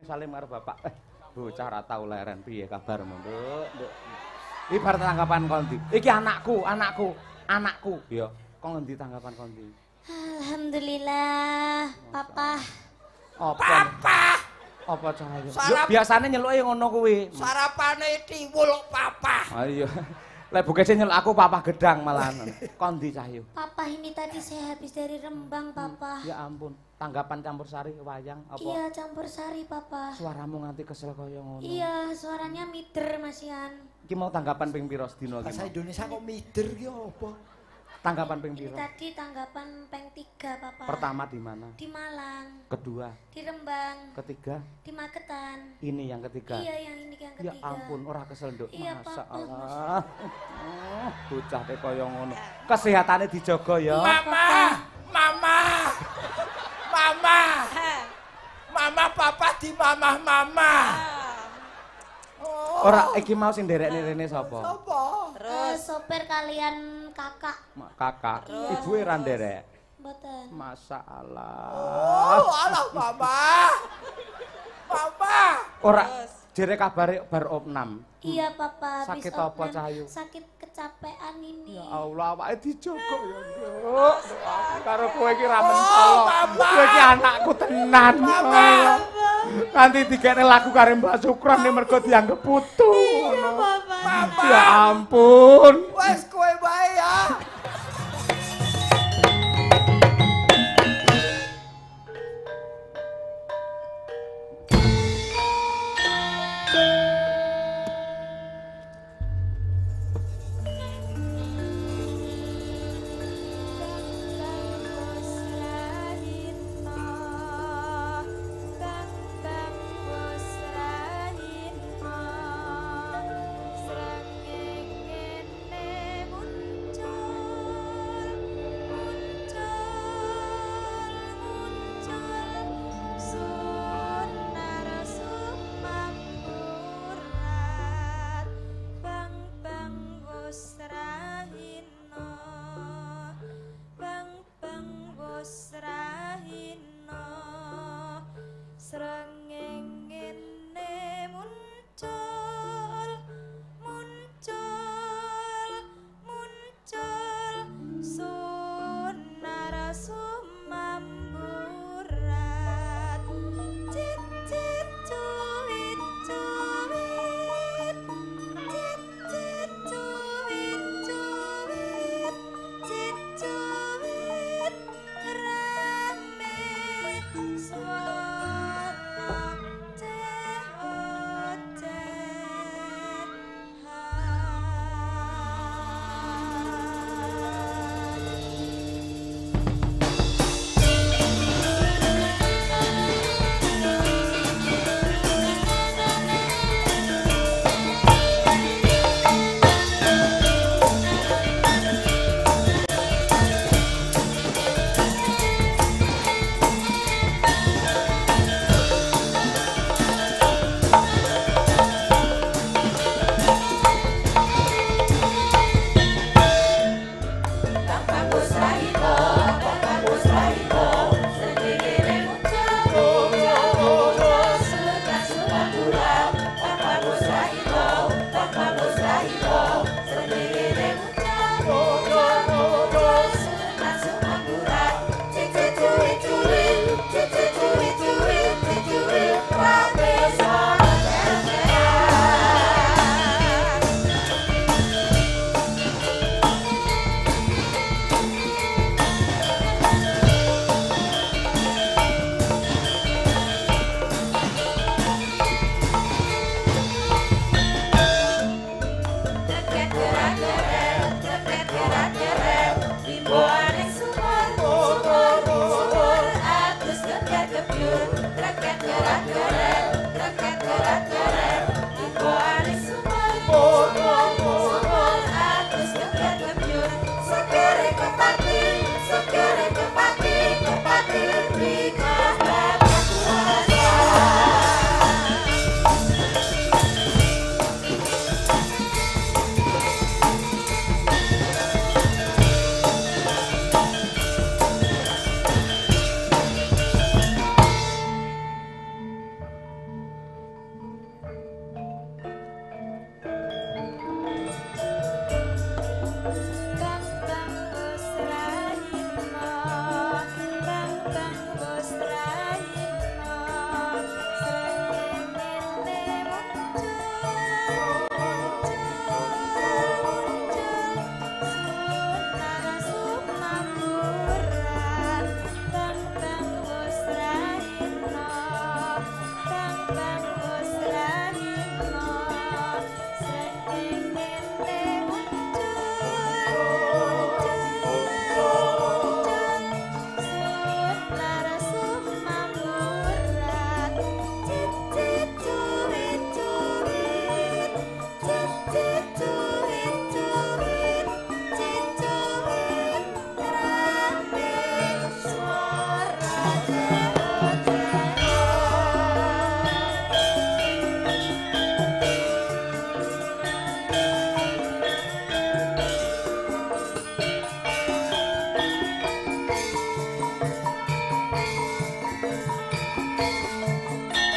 salim karo bapak. Bocah ora tau leren piye kabarmu, Nduk? Nduk. Iki bar tanggapan kondi. Iki anakku. Ya, kok ngendi tanggapan kondi? Alhamdulillah, Papa. Papa. Apa cahaya? Yo biasane nyeluke ngono kuwi. Sarapane tiwul Papa. Ah iya. Lek bukese nyeluk aku papa gedang malahan. Kondi Cahyo? Papa ini tadi saya habis dari Rembang, Papa. Ya ampun, tanggapan campur sari wayang apa? Iya, campur sari, Papa. Suaramu nganti kesel kaya ngono. Iya, suaranya mider, Mas Yan. Iki mau tanggapan ping pira sedina iki? Bahasa Indonesia kok mider ki apa? Tanggapan ping Ini pira? tadi tanggapan peng 3, Papa. Pertama di mana? Di Malang, Kedua, di Rembang, ketiga, di Magetan. ini yang ketiga. Iya, yang ini yang Ya ketiga. ampun, ora kesel, Nduk. Iya, Masya Papa. Allah. Bocah teh kaya ngono. Kesehatane dijaga ya. Mama Papa di mama. Ora iki mau sing nderekne rene sapa? Apa? Terus sopir kalian kakak. Kakak. Ibuke ra nderek. Mboten. Masya Allah. Oh, alah Mama. Ora jere kabare bar opnam. Iya, Papa. Sakit habis apa, opnam. Cahyo? Sakit kecapean ini. Ya Allah, awake dijogo ya, Nduk. Karo kowe iki ra mentolo. Kowe iki anakku tenan. Nanti dikene lagu karo Mbak Sukron nek mergo dianggep putu. Iya, Papa. Ya ampun. Wes kowe bae ya.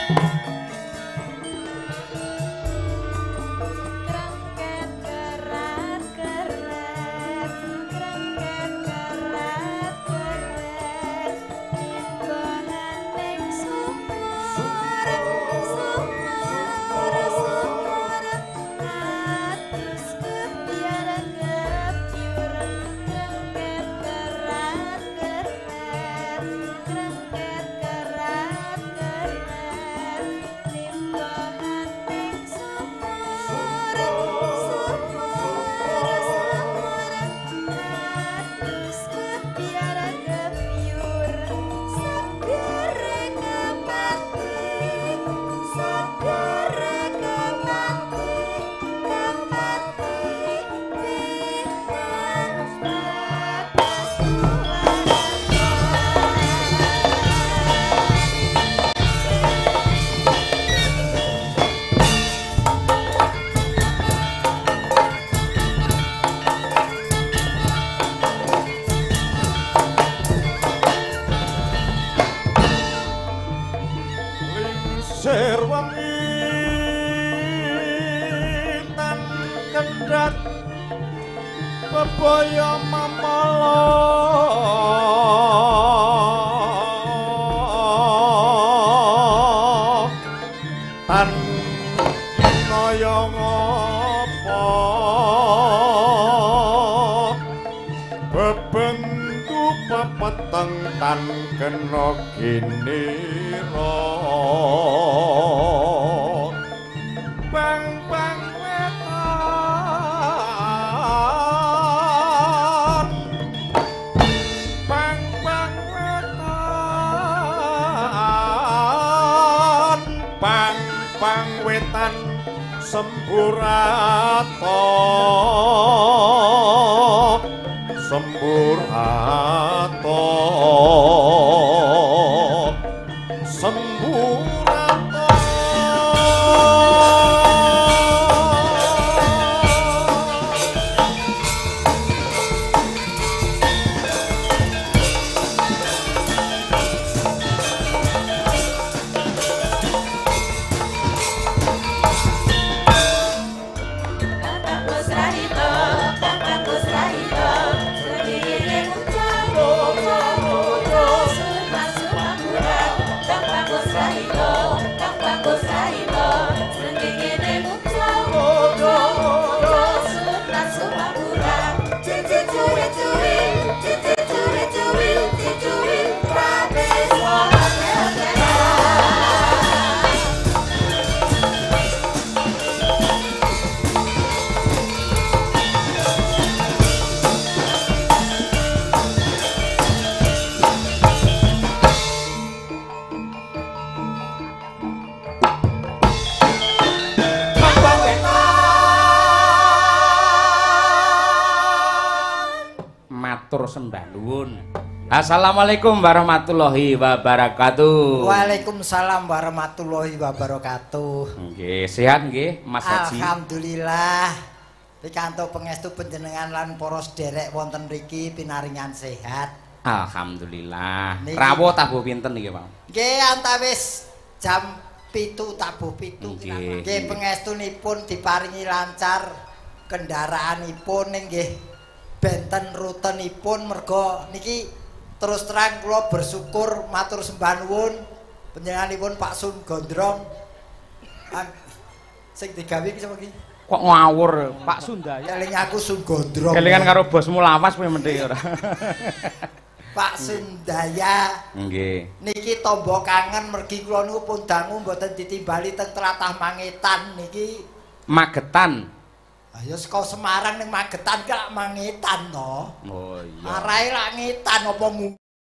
bebaya mamala tan kaya ngapa bebendu pepeteng tan kena ginira bang-bang wetan bang-bang wetan bang-bang wetan semburato semburato semburato sembah nuwun. Assalamualaikum warahmatullahi wabarakatuh. Waalaikumsalam warahmatullahi wabarakatuh. Nggih, sehat nggih Mas Haji? Alhamdulillah. Pikantuk pangestu panjenengan lan para sederek wonten mriki pinaringan sehat. Alhamdulillah. Rawuh tabuh pinten niki, Pak? Nggih, antawis jam 7 tabuh 7. Nggih, pangestunipun diparingi lancar kendaraanipun nggih. Benten rutenipun merga niki terus terang kula bersyukur matur sembah nuwun panjenenganipun Pak Sun Gondrong sing digawe iki sapa iki kok ngawur Pak Sundaya eling aku Sun Gondrong kelingan karo bosmu lawas kowe mendhe ora Pak Sundaya nggih niki tombo kangen mergi kula niku pun dangu mboten ditimbali teng tlatah Mangetan niki Magetan. Ayo saka Semarang ning Magetan ki lak Mangetan to. Oh iya. Arahe lak ngetan apa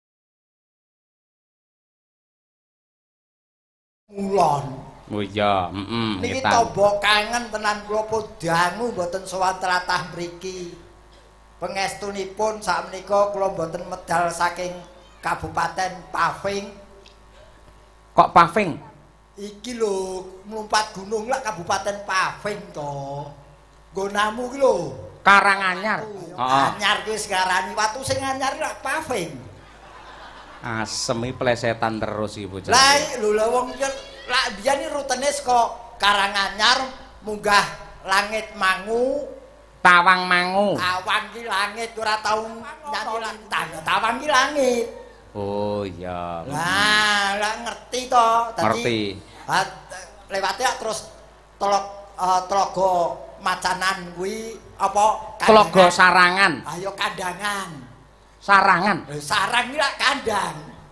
ngulon. Oh iya, Niki tombo kangen tenan kula dangu mboten sowan tlatah mriki. Pangestunipun sakmenika kula mboten medal saking Kabupaten Paving. Kok Paving? Iki lho mlumpat gunung lak Kabupaten Paving to. Gonamu ki lho Karanganyar. Anyar ki wis ngarani watu sing anyar lak Paving. Asem iki plesetan terus iki bocah. Lah lho wong Lah biyen rutene saka Karanganyar munggah Langit Mangu, Tawang Mangu. Tawang ki langit ora tau nyanyi lantang. Tawang ki langit. Oh iya. Lah ngerti to. Ngerti. Lewate terus Tlaga Macanan kuwi apa? Tlaga Sarangan. Ayo kandangan. Sarangan. Sarang ki lak kandang.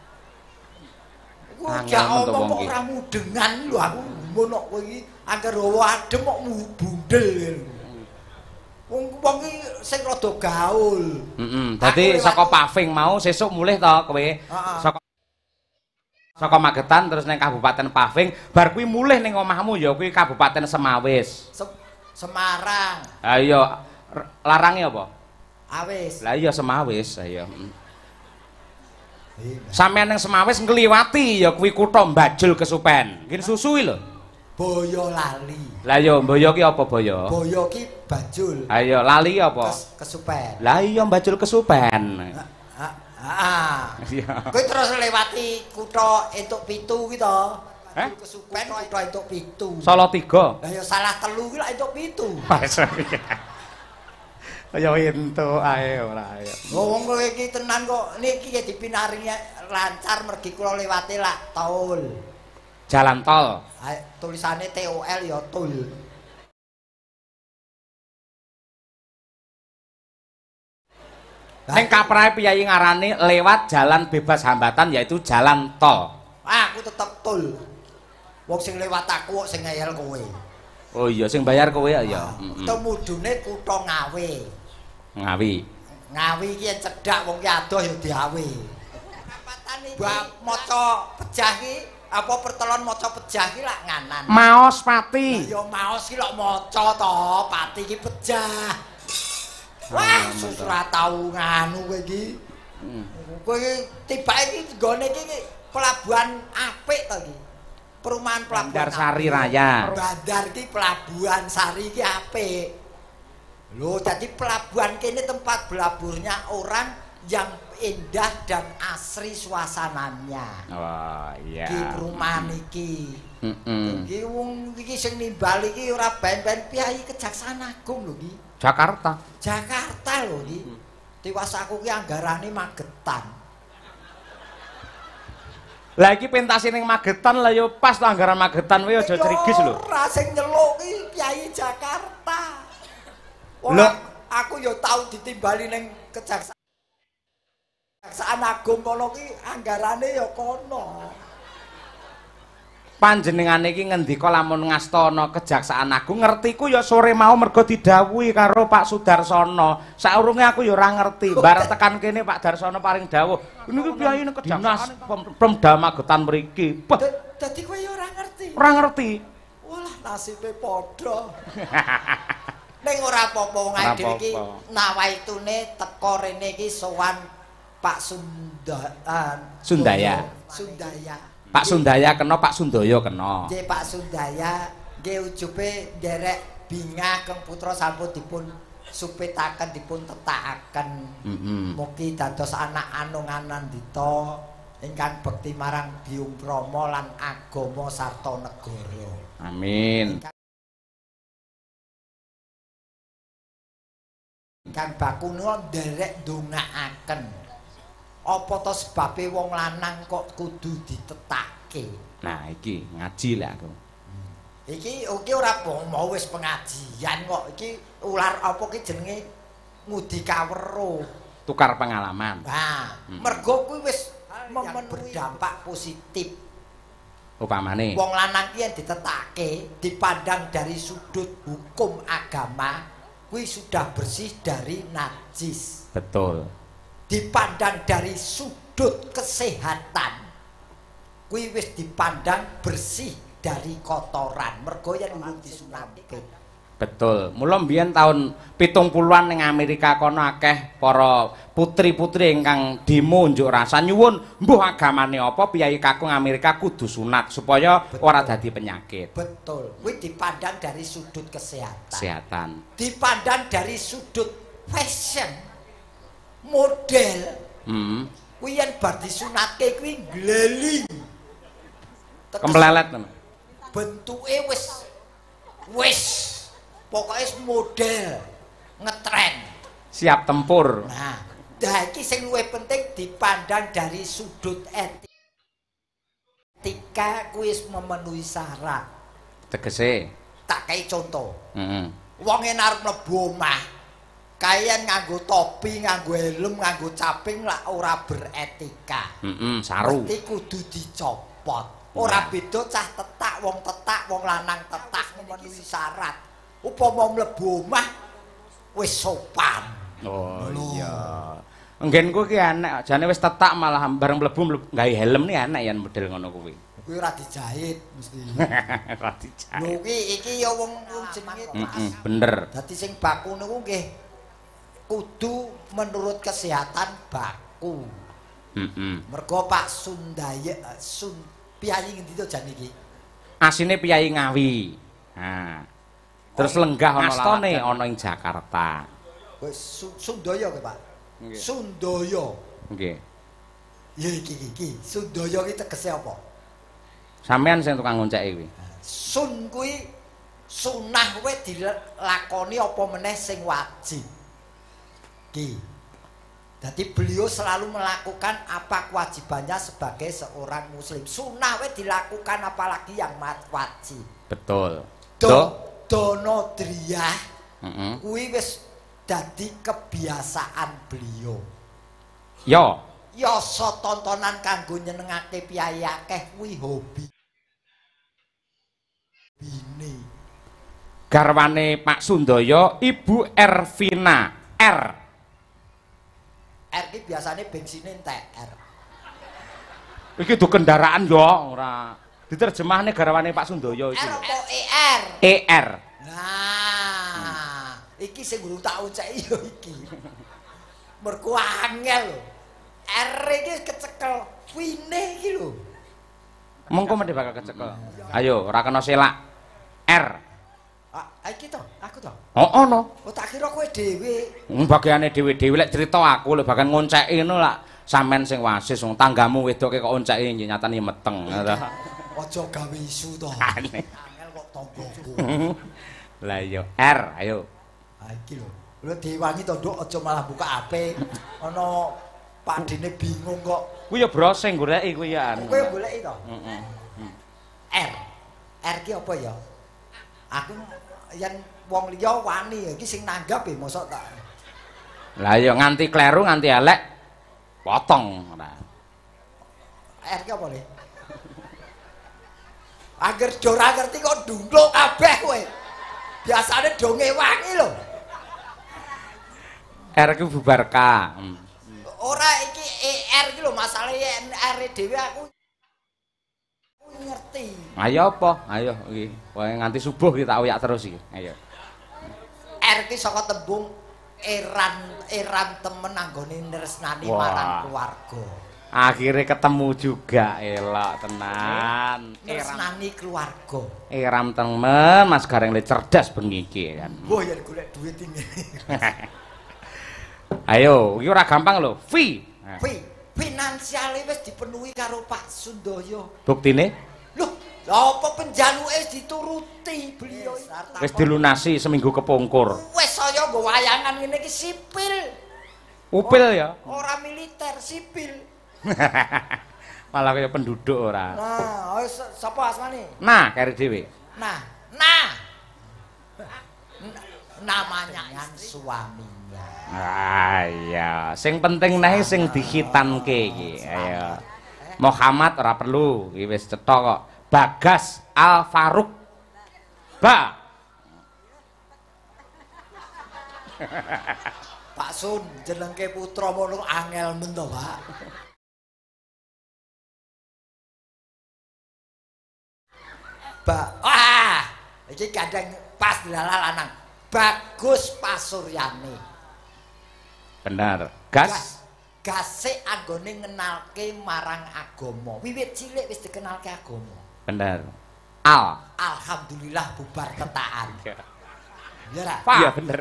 Ku Angel gak untuk omong wong iki. ora mudengan lho aku ngono kowe iki angger adem kok bundel. Wong iki sing rada gaul. Dadi saka paving mau sesuk mulih to kowe. Saka Magetan terus ning Kabupaten Paving, bar kuwi mulih ning omahmu ya kuwi Kabupaten Semawis. Semarang. Ha iya larange apa? Awis. Lah iya Semawis, ayo. Sampeyan ning Semawis ngliwati ya kuwi kutha Mbajul Kesupen. Nggih susui lho. Boyolali. Lah iya Mboyo ki apa Boyo? Boyo ki Bajul. Ayo lali apa? Kesupen. Lah iya Mbajul Kesupen. Iya. Kowe terus lewati kutha entuk pitu ki to. Kesupen kutha entuk pitu. Solo 3. Lah ya salah 3 ki lak entuk pitu. Kaya entuk ae ora ayo. Wong kowe iki tenan kok niki dipinaringi lancar mergi kula lewate lak tol. Jalan tol. Tulisane TOL ya tol. Ning kaprahe piyayi ngarani lewat jalan bebas hambatan yaitu jalan tol. Aku tetep tol. Wong sing lewat aku kok sing ngeyel kowe. Oh iya sing bayar kowe ya. Temudune kutha Ngawi. Ngawi. Ngawi ki cedhak wong ki adoh ya diawe. Kapatan iki bab maca pejah ki apa pertelon maca pejah ki lak nganan. Maos Pati. Ya maos ki lak maca to, Pati ki pejah. Wah, susra tau nganu kowe iki. Kowe tibake iki nggone iki pelabuhan apik to iki. Perumahan pelabuhan Bandar Sari Raya. Bandar ki pelabuhan Sari ki apik. Loh, jadi pelabuhan kini tempat belaburnya orang yang indah dan asri suasananya. Wah, iya. Di perumahan iki. Iki wong iki sing nimbal iki ora ben-ben Kyai Kejaksaan Agung lho iki. Jakarta. Jakarta lho iki. Tiwas aku ki anggarane Magetan. Lah iki pentase ning Magetan lah ya pas to anggaran Magetan kowe aja crigis lho. Ora sing nyeluk ki Kyai Jakarta. Lho, aku ya tau ditimbali ning Kejaksaan Agung kono ki anggarane ya kono. Panjenengane iki ngendika lamun ngastana Kejaksaan Agung ngertiku ya sore mau mergo didhawuhi karo Pak Sudarsono. Saurunge aku ya ora ngerti. Bareng tekan kene Pak Darsono paring dawuh. Niki piyayi ning Kejaksaan Pemda Magetan mriki. Dadi kowe ya ora ngerti. Ora ngerti. Walah nasibe padha. Ning ora apa-apa wong ae dhewe iki nawaitune teko rene iki sowan Pak Sundaya. Sundaya. Pak Sundaya kena, Pak Sundoyo kena. Nggih Pak Sundaya nggih ujube nderek bingah keng putra sampun dipun supetaken dipun tetakaken. Mugi dados anak anung-anan dita ingkang bekti marang Biyung Rama lan agama sarta negara. Amin. Kang Bakuna nderek ndongaaken. Apa to sebabe wong lanang kok kudu ditetake? Nah, iki ngaji lah aku. Iki ora mau wis pengajian kok. Iki ular apa ki jenenge ngudi kawero. Tukar pengalaman. Nah, mergo kuwi wis berdampak positif. Upamane Wong lanang ki yen ditetake dipandang dari sudut hukum agama kuwi sudah bersih dari najis. betul. Dipandang dari sudut kesehatan kuwi wis dipandang bersih dari kotoran mergo yen disunatke. Betul. Mula mbiyen taun 70-an ning Amerika kono akeh para putri-putri ingkang demo unjuk rasa nyuwun mbuh agamane apa Kyai Kakung Amerika kudu sunat supaya ora dadi penyakit. Betul. Kuwi dipandang dari sudut kesehatan. Kesehatan. Dipandang dari sudut fashion. Model. Kuwi yen bar disunatke kuwi gleling. Kemplelet ngono. bentuke wis pokoke model ngetren. Siap tempur. Nah, iki sing luwih penting dipandang dari sudut etika kuwi memenuhi syarat. Tegese Tak kei contoh. heeh. Wong yen arep mlebu omah, kayan nganggo topi, nganggo helm, nganggo caping lah ora beretika. Saru. Mesti kudu dicopot. Ora beda cah tetak, wong lanang tetak memenuhi syarat. Upama mlebu omah wis sopan. Oh iya. Enggenku ki enek, jane wis tetak malah bareng mlebu gawe helm ni enek yen model ngono kuwi. Kuwi ora dijahit mesti. Ora dijahit. Lho iki ya wong jenenge Bener. dadi sing baku niku nggih kudu menurut kesehatan baku. Mergo Pak Sundaya Piyayi ngendi to jan iki? Asine Piyayi Ngawi. Nah. Terus lenggah ana astane ana ing Jakarta. Wis Sundaya ke, Pak? Nggih. Sundaya. Nggih. Ya iki. Sundaya ki tegese apa? Sampean sing tukang ngonceki kuwi. Sun kuwi sunah kuwi dilakoni apa meneh sing wajib. Ki. Jadi beliau selalu melakukan apa kewajibannya sebagai seorang muslim. Sunnah we dilakukan apalagi yang wajib. Betul. Donodriyah kuwi wis dadi kebiasaan beliau. Yo. Ya so tontonan kanggo nyenengake piyayi akeh kuwi hobi. Bini. Garwane Pak Sundaya Ibu Ervina R. R ki biasane bensine entek R. Iki do kendaraan yo ora. Diterjemahne garwane Pak Sundaya iki. R apa ER? ER. Nah, iki sing guru tak uceki yo iki. Mergo angel. R iki kecekel wine iki lho. Mengko mesti bakal kecekel. Ayo, ora kena selak. R. Iki to, aku to. Oh, ono. Oh, tak kira kowe dhewe. Bagiane dhewe-dhewe lek cerita aku lho bakal ngonceki ngono lak sampean sing wasis wong tanggamu wedoke kok onceki nyatane meteng. Aja gawe isu to. Aneh. Angel kok tanggoku. Lah yo R, ayo. Ha iki lho. Lho diwangi to, Nduk, aja malah buka HP. Ana padine bingung kok. Kuwi ya browsing goleki kuwi ya. Kowe goleki to? Heeh. R. R ki apa ya? Aku yen wong liya wani iki sing nanggap mosok tak. Lah ya nganti kleru nganti elek potong ora. R ki apa le? Agar ora ngerti kok ndungkluk kabeh kowe. Biasane do ngewangi lho. R ku bubar K. Ora iki ER ki lho masalahe R dhewe aku ngerti. Ayo apa? Ayo iki. Kowe nganti subuh iki tak oyak terus iki. Ayo. R ki saka tembung eran temen anggone nresnani marang keluarga. Akhirnya ketemu juga elok tenan. Nresnani keluarga. Eram temen Mas Gareng le cerdas bengi iki kan. Wah yen golek duit ini. Ayo, iki ora gampang lho. Finansiale wis dipenuhi karo Pak Sundaya. Buktine? Loh, apa penjaluke dituruti beliau Wis dilunasi seminggu kepungkur. Wis saya nggo wayangan ngene iki sipil. Upil ya. Ora militer, sipil. Malah kaya penduduk ora. Nah, sapa asmane? Nah, kari dhewe. Nah. Namanya kan suaminya. Ah iya, sing penting nae sing dikhitanke iki. Ayo. Muhammad ora perlu, iki wis cetha kok. Bagas Al Faruq. Pak Sun, jenengke putra mono angel men to, Pak. Iki kadang pas dilala lanang. Bagus Pasuryani. Bener. Gas. Gase anggone ngenalke marang agama. Wiwit cilik wis dikenalke agama. Bener. Alhamdulillah bubar tetakan. Ya ra? Iya bener.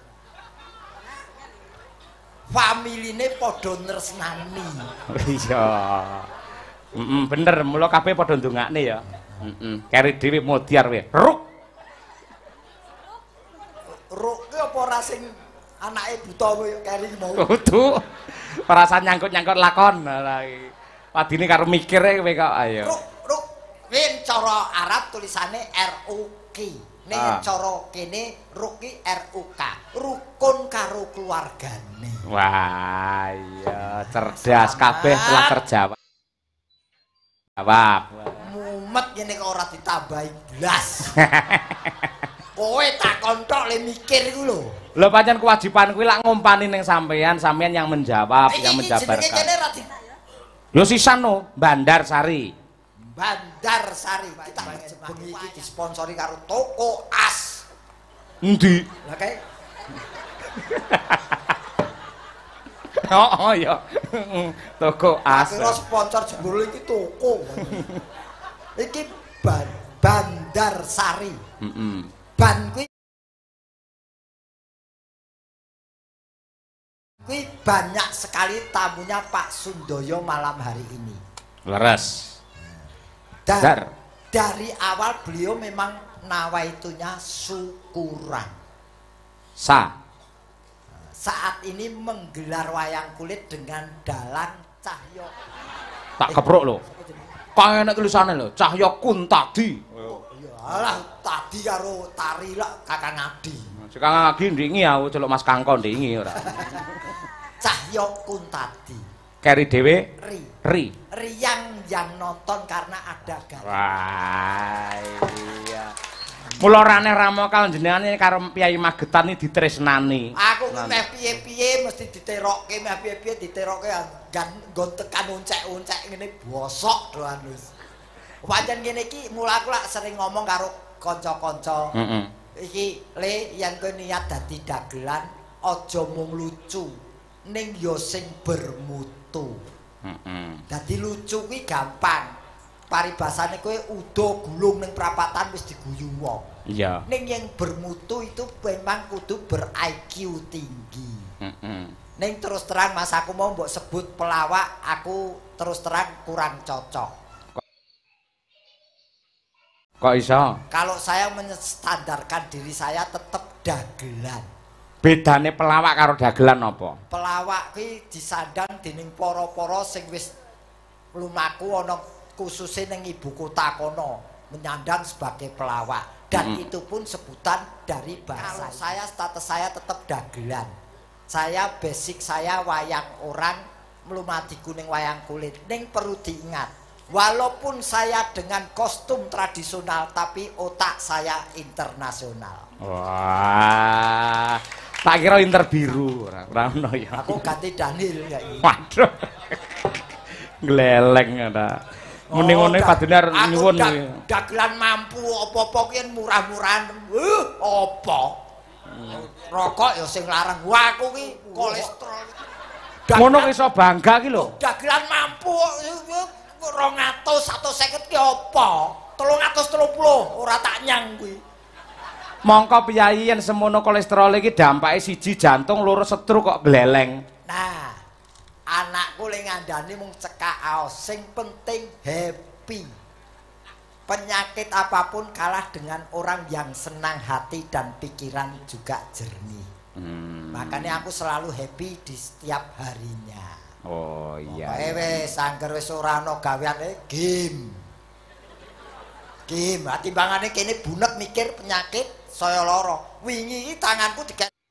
Familine padha nresnani. Iya. Bener, mula kabeh padha ndongakne ya. Keri dhewe modiar we. Ruk. Ruk ki apa ora sing anake buta koyo keri mau. Kudu. Perasaan nyangkut-nyangkut lakon. Wadine karo mikire kowe kok ayo. Ruk. Win cara Arab tulisane RUK. Ning cara kene ruk ki RUK. Rukun karo keluargane. Wah, iya cerdas kabeh telah terjawab. Jawab. Mumet ngene kok ora ditambahi blas. Kowe takon tok le mikir iku lho. Lho pancen kewajiban kuwi lak ngumpani ning sampean yang menjawab, yang menjabarkan. Iki jenenge ra di Yo sisan no, Bandar Sari. Bandar Sari. Kita bengi iki disponsori karo Toko As. Endi? Lah kae. Oh ya. Toko As. Kira sponsor jebul iki toko. Iki Bandar Sari. Ban kuwi banyak sekali tamunya Pak Sundoyo malam hari ini. Leres. Dan dari awal beliau memang nawaitunya syukuran. Saat ini menggelar wayang kulit dengan dalang Cahyo. Tak keprok lho. Kok enak tulisane lho, Cahyo Kuntadi. Alah, tadi karo tari lah Kakang Adi. Kakang Adi ndingi aku celuk Mas Kangkon ndingi ora. Cahyo Kuntadi. Keri dhewe Ri. Yang nonton karena ada gawe. Wah, iya. Mula rane ramokal jenengane karo Piyai Magetan iki ditresnani. Aku ku meh piye-piye mesti diterokke, meh piye-piye diterokke nggon tekan uncek-uncek ngene bosok doan wis. Pancen ngene iki mula aku lak sering ngomong karo kanca-kanca. Iki le yen kowe niat dadi dagelan aja mung lucu, ning ya sing bermutu. Dadi lucu kuwi gampang. Paribasane kowe udo gulung ning prapatan wis diguyu wong. Iya. Ning yang bermutu itu memang kudu ber-IQ tinggi. Ning terus terang Mas aku mau mbok sebut pelawak, aku terus terang kurang cocok. Kok iso? Kalau saya menstandarkan diri saya tetap dagelan. Bedane pelawak karo dagelan apa? Pelawak kuwi disandang dening para-para sing wis lumaku ana khususnya ning ibu kota kono menyandang sebagai pelawak dan itu pun sebutan dari bahasa. Kalau saya status saya tetap dagelan. Saya basic saya wayang orang melumati kuning wayang kulit. Ning perlu diingat, walaupun saya dengan kostum tradisional tapi otak saya internasional. Wah. Tak kira inter biru ora ono ya. Aku ganti Daniel ya ini. Waduh. Gleleng ada. Mending-mending padune nyuwun iki. Dagelan mampu apa-apa ki murah-murahan. Apa? Rokok ya sing larang. Wah aku ki kolesterol. Ngono iso bangga ki lho. Dagelan mampu 200 150 ki apa? 330 ora tak nyang kuwi. Mongko piyai yen semono kolesterol iki dampake siji jantung, loro stroke kok gleleng. Nah, anakku le ngandani mung cekak aos, sing penting happy. Penyakit apapun kalah dengan orang yang senang hati dan pikiran juga jernih. Makanya aku selalu happy di setiap harinya. Oh iya. Wis angger wis ora ana gaweane game. Game, timbangane kene bunek mikir penyakit saya loro. Wingi iki tanganku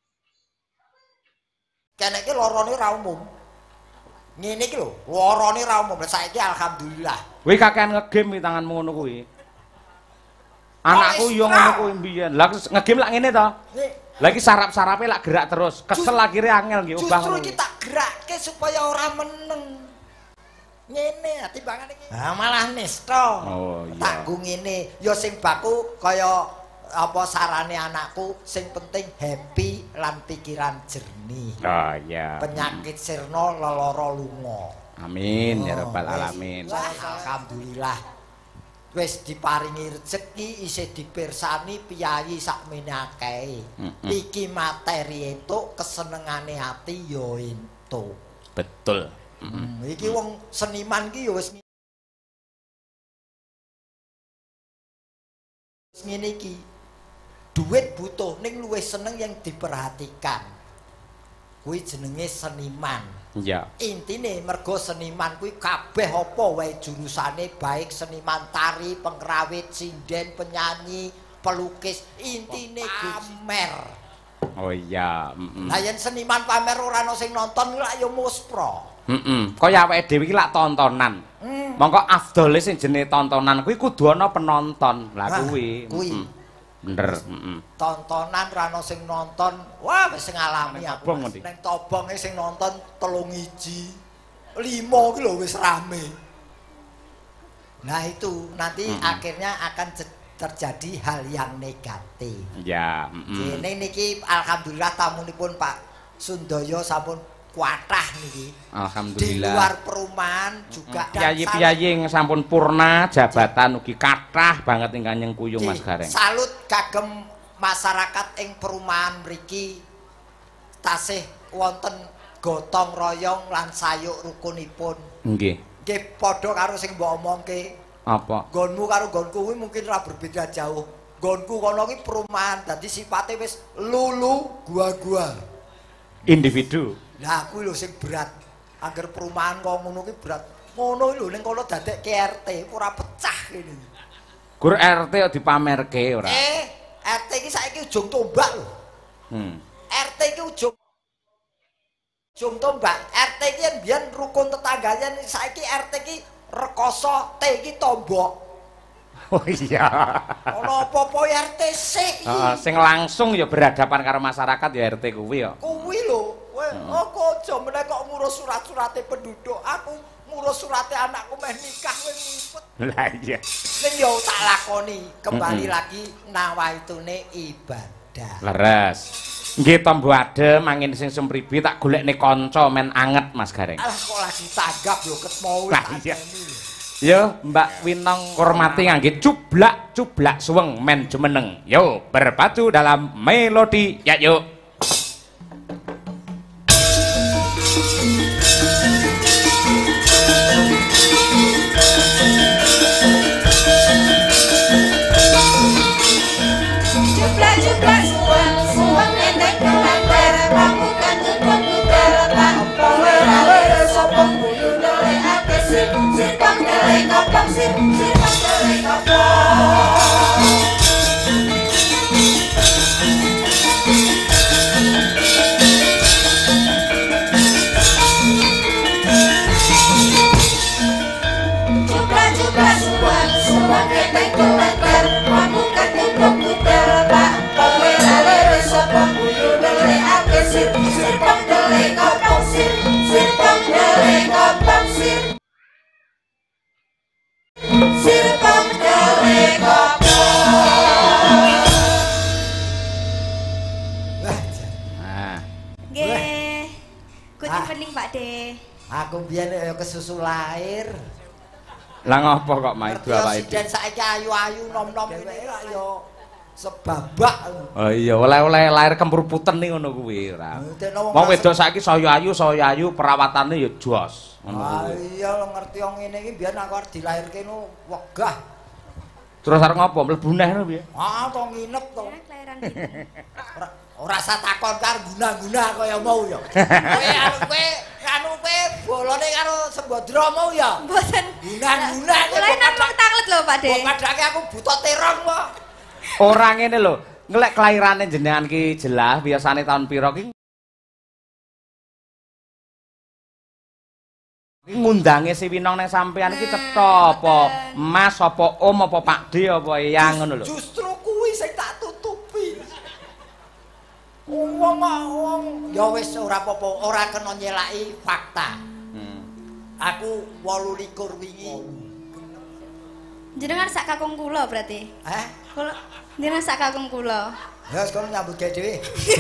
kene iki lorone ra umum. Ngene iki lho, lorone ra umum. Saiki alhamdulillah. Kowe kakean ngegame tanganmu ngono kuwi. Anakku yo ngono kuwi mbiyen. Lah ngegame lak ngene to. Lah iki sarap-sarape lak gerak terus. Kesel akhire angel nggih ubah. Justru iki tak gerakke supaya ora meneng. Ngene timbangane iki. Ah malah nista. Oh iya. Tanggung ngene, ya sing baku kaya apa sarane anakku sing penting happy lan pikiran jernih. Oh iya. Penyakit sirna lelara lunga. Amin ya rabbal alamin. Alhamdulillah. Wis diparingi rezeki isih dipirsani piyai sakmene akeh. Iki materi entuk kesenengane ati ya entuk. Betul. Iki wong seniman ki ya wis ngene iki. Duit butuh ning luwih seneng yang diperhatikan. Kuwi jenenge seniman. Iya. Intine mergo seniman kuwi kabeh apa wae jurusane baik seniman tari, pengrawit, sinden, penyanyi, pelukis, intine pamer. Oh iya, Lah yen seniman pamer ora ana sing nonton lak ya muspra. Kaya awake dhewe iki lak tontonan. Mongko afdole sing jenenge tontonan kuwi kudu ana penonton. Lah kuwi. Bener, Tontonan ora ana sing nonton. Wah, wis ngalami aku. Tobong, Ning tobonge sing nonton 3 iji. 5 ki lho wis rame. Nah itu nanti akhirnya akan terjadi hal yang negatif. Ya, Ning niki alhamdulillah tamunipun Pak Sundoyo sampun kuatah niki. Alhamdulillah. Di luar perumahan juga piyayi-piyayi sampun purna jabatan ugi kathah banget ingkang nyengkuyung Mas Gareng. Salut kagem masyarakat ing perumahan mriki tasih wonten gotong royong lan sayuk rukunipun. Nggih. Nggih padha karo sing mbok omongke. Apa? Gonmu karo gonku kuwi mungkin ora berbeda jauh. Gonku kono ki perumahan dadi sifate wis lulu gua-gua. Individu. Lah kuwi lho sing berat. Angger perumahan kok ngono ki berat. Ngono lho ning kono dadekke RT ora pecah kene. Gur RT kok dipamerke ora. RT iki saiki ujung tombak lho. RT iki ujung tombak. RT iki yen biyen rukun tetangganya saiki RT iki rekoso, T iki tombok. Oh iya. Ono apa-apa RT sik iki. Sing langsung ya berhadapan karo masyarakat ya RT kuwi ya. Kuwi lho. Kok aja meneh kok ngurus surat-surate penduduk. Aku ngurus surate anakku meh nikah kowe ngipet. Lah iya. Ning yo tak lakoni kembali lagi nawaitune ibadah. Leres. Nggih tombo adem angin sing sempribi tak golekne kanca men anget Mas Gareng. Alah kok lagi tanggap lho ket mau. Lah iya. Yo Mbak Winong hormati ngangge cublak suweng men jumeneng. Yo berpacu dalam melodi ya yuk. Aku biyen ya kesusu lahir. Lah ngopo kok maido awake? Presiden saiki ayu-ayu nom-nom dheweke lak ya sebabak. Oh iya, oleh-oleh lahir kempur puten nih ngono kuwi ora. Wong wedok saiki saya ayu perawatane ya jos. Ah iya ngerti wong ngene iki biyen aku arep dilahirke no wegah. Terus arep ngopo? Mlebu neh ngono piye? Ah to nginep to. Ora usah takon karo guna-guna kaya mau ya. Kowe bolone karo Sembadra mau ya. Mboten. Guna-guna. Mulai namung tanglet lho Pak De. Kok padake aku buta terong kok. Ora ngene lho, ngelek kelahirane jenengan ki jelas biasane tahun pira ki? Ngundange si Winong nang sampean iki cetha apa? Mas apa Om apa Pakde apa Eyang ngono lho. Justru kuwi sing tak tutupi. Wong ya wis ora apa-apa, ora kena nyelaki fakta. Aku 28 wingi. Jenengan sak kakung kula berarti. Kula jenengan sak kakung kula. Ya sekono nyambut gawe dhewe.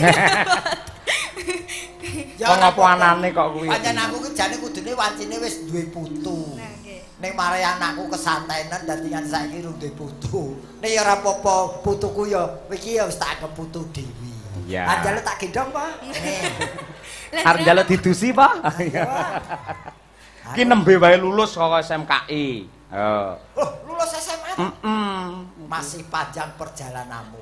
Kok ngopo anane kok kuwi? Pancen aku ki jane kudune wancine wis duwe putu. Nah, nggih. Ning mare anakku kesantenan dadi nganti saiki urung duwe putu. Nek ya ora apa-apa, putuku ya iki ya wis tak anggap putu dhewe. Iya. Anjale tak gendong, Pak. Arep njaluk didusi, Pak. Ki nembe wae lulus saka SMKI. Oh, lulus SMA. Masih panjang perjalananmu.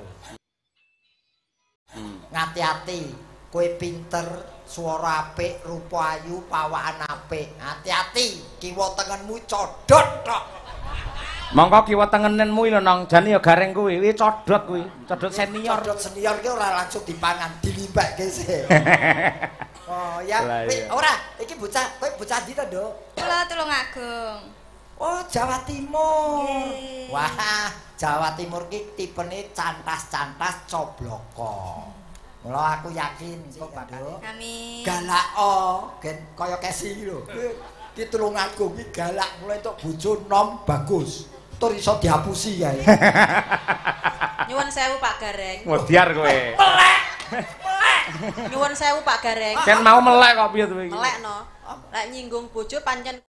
Ngati-hati, kowe pinter, swara apik, rupa ayu, pawaan apik. Hati-hati, kiwa tengenmu codot tok. Mongko kiwa tengenenmu lho nang jane ya gareng kuwi, codot kuwi, codot senior. Codot senior ki ora langsung dipangan, dilimbake sih. Oh ya, ora, iki bocah, kowe bocah ndi to, Nduk? Kula Tulungagung. Oh, Jawa Timur. Nggih. Wah, Jawa Timur ki tipene cantas-cantas cobloko. Mula aku yakin kok, Nduk. Amin. Galak gen kaya Kesi lho. Ki Tulungagung ki galak mulai entuk bojo nom bagus. Tur iso dihapusi kae. Nyuwun sewu Pak Gareng. Ngodiar kowe. Melek. Nyuwun sewu Pak Gareng. Kan mau melek kok piye to iki? Melek no. Lek nyinggung bojo pancen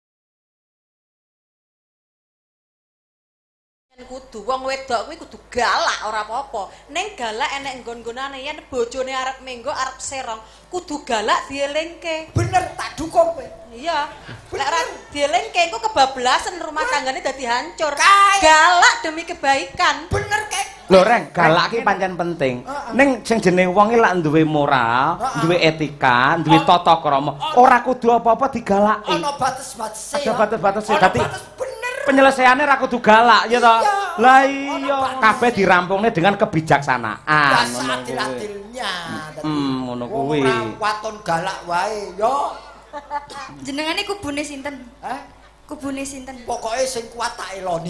kudu wong wedok kuwi kudu galak ora apa-apa. Ning galak enek nggon-nggonane yen bojone arep menggo arep serong, kudu galak dielingke. Bener tak dukung kowe. Iya. Lek ora dielingke engko kebablasan rumah tanggane dadi hancur. Kae. Galak demi kebaikan. Bener kae. Lho Reng, galak ki pancen penting. Ning sing jenenge wong ki lak duwe moral, duwe etika, duwe tata krama, ora kudu apa-apa digalaki. Ana batas-batase. Ada batas-batase. Ana Dadi batas bener. penyelesaiannya ra kudu galak ya toh. Iya. Lah iya, kabeh dirampungnya dengan kebijaksanaan. Biasa Ngono kuwi. adil-adilnya. Ngono kuwi. Ora waton galak wae yo. Jenengane kubune sinten? Hah? Kubune sinten? Pokoke sing kuat tak eloni.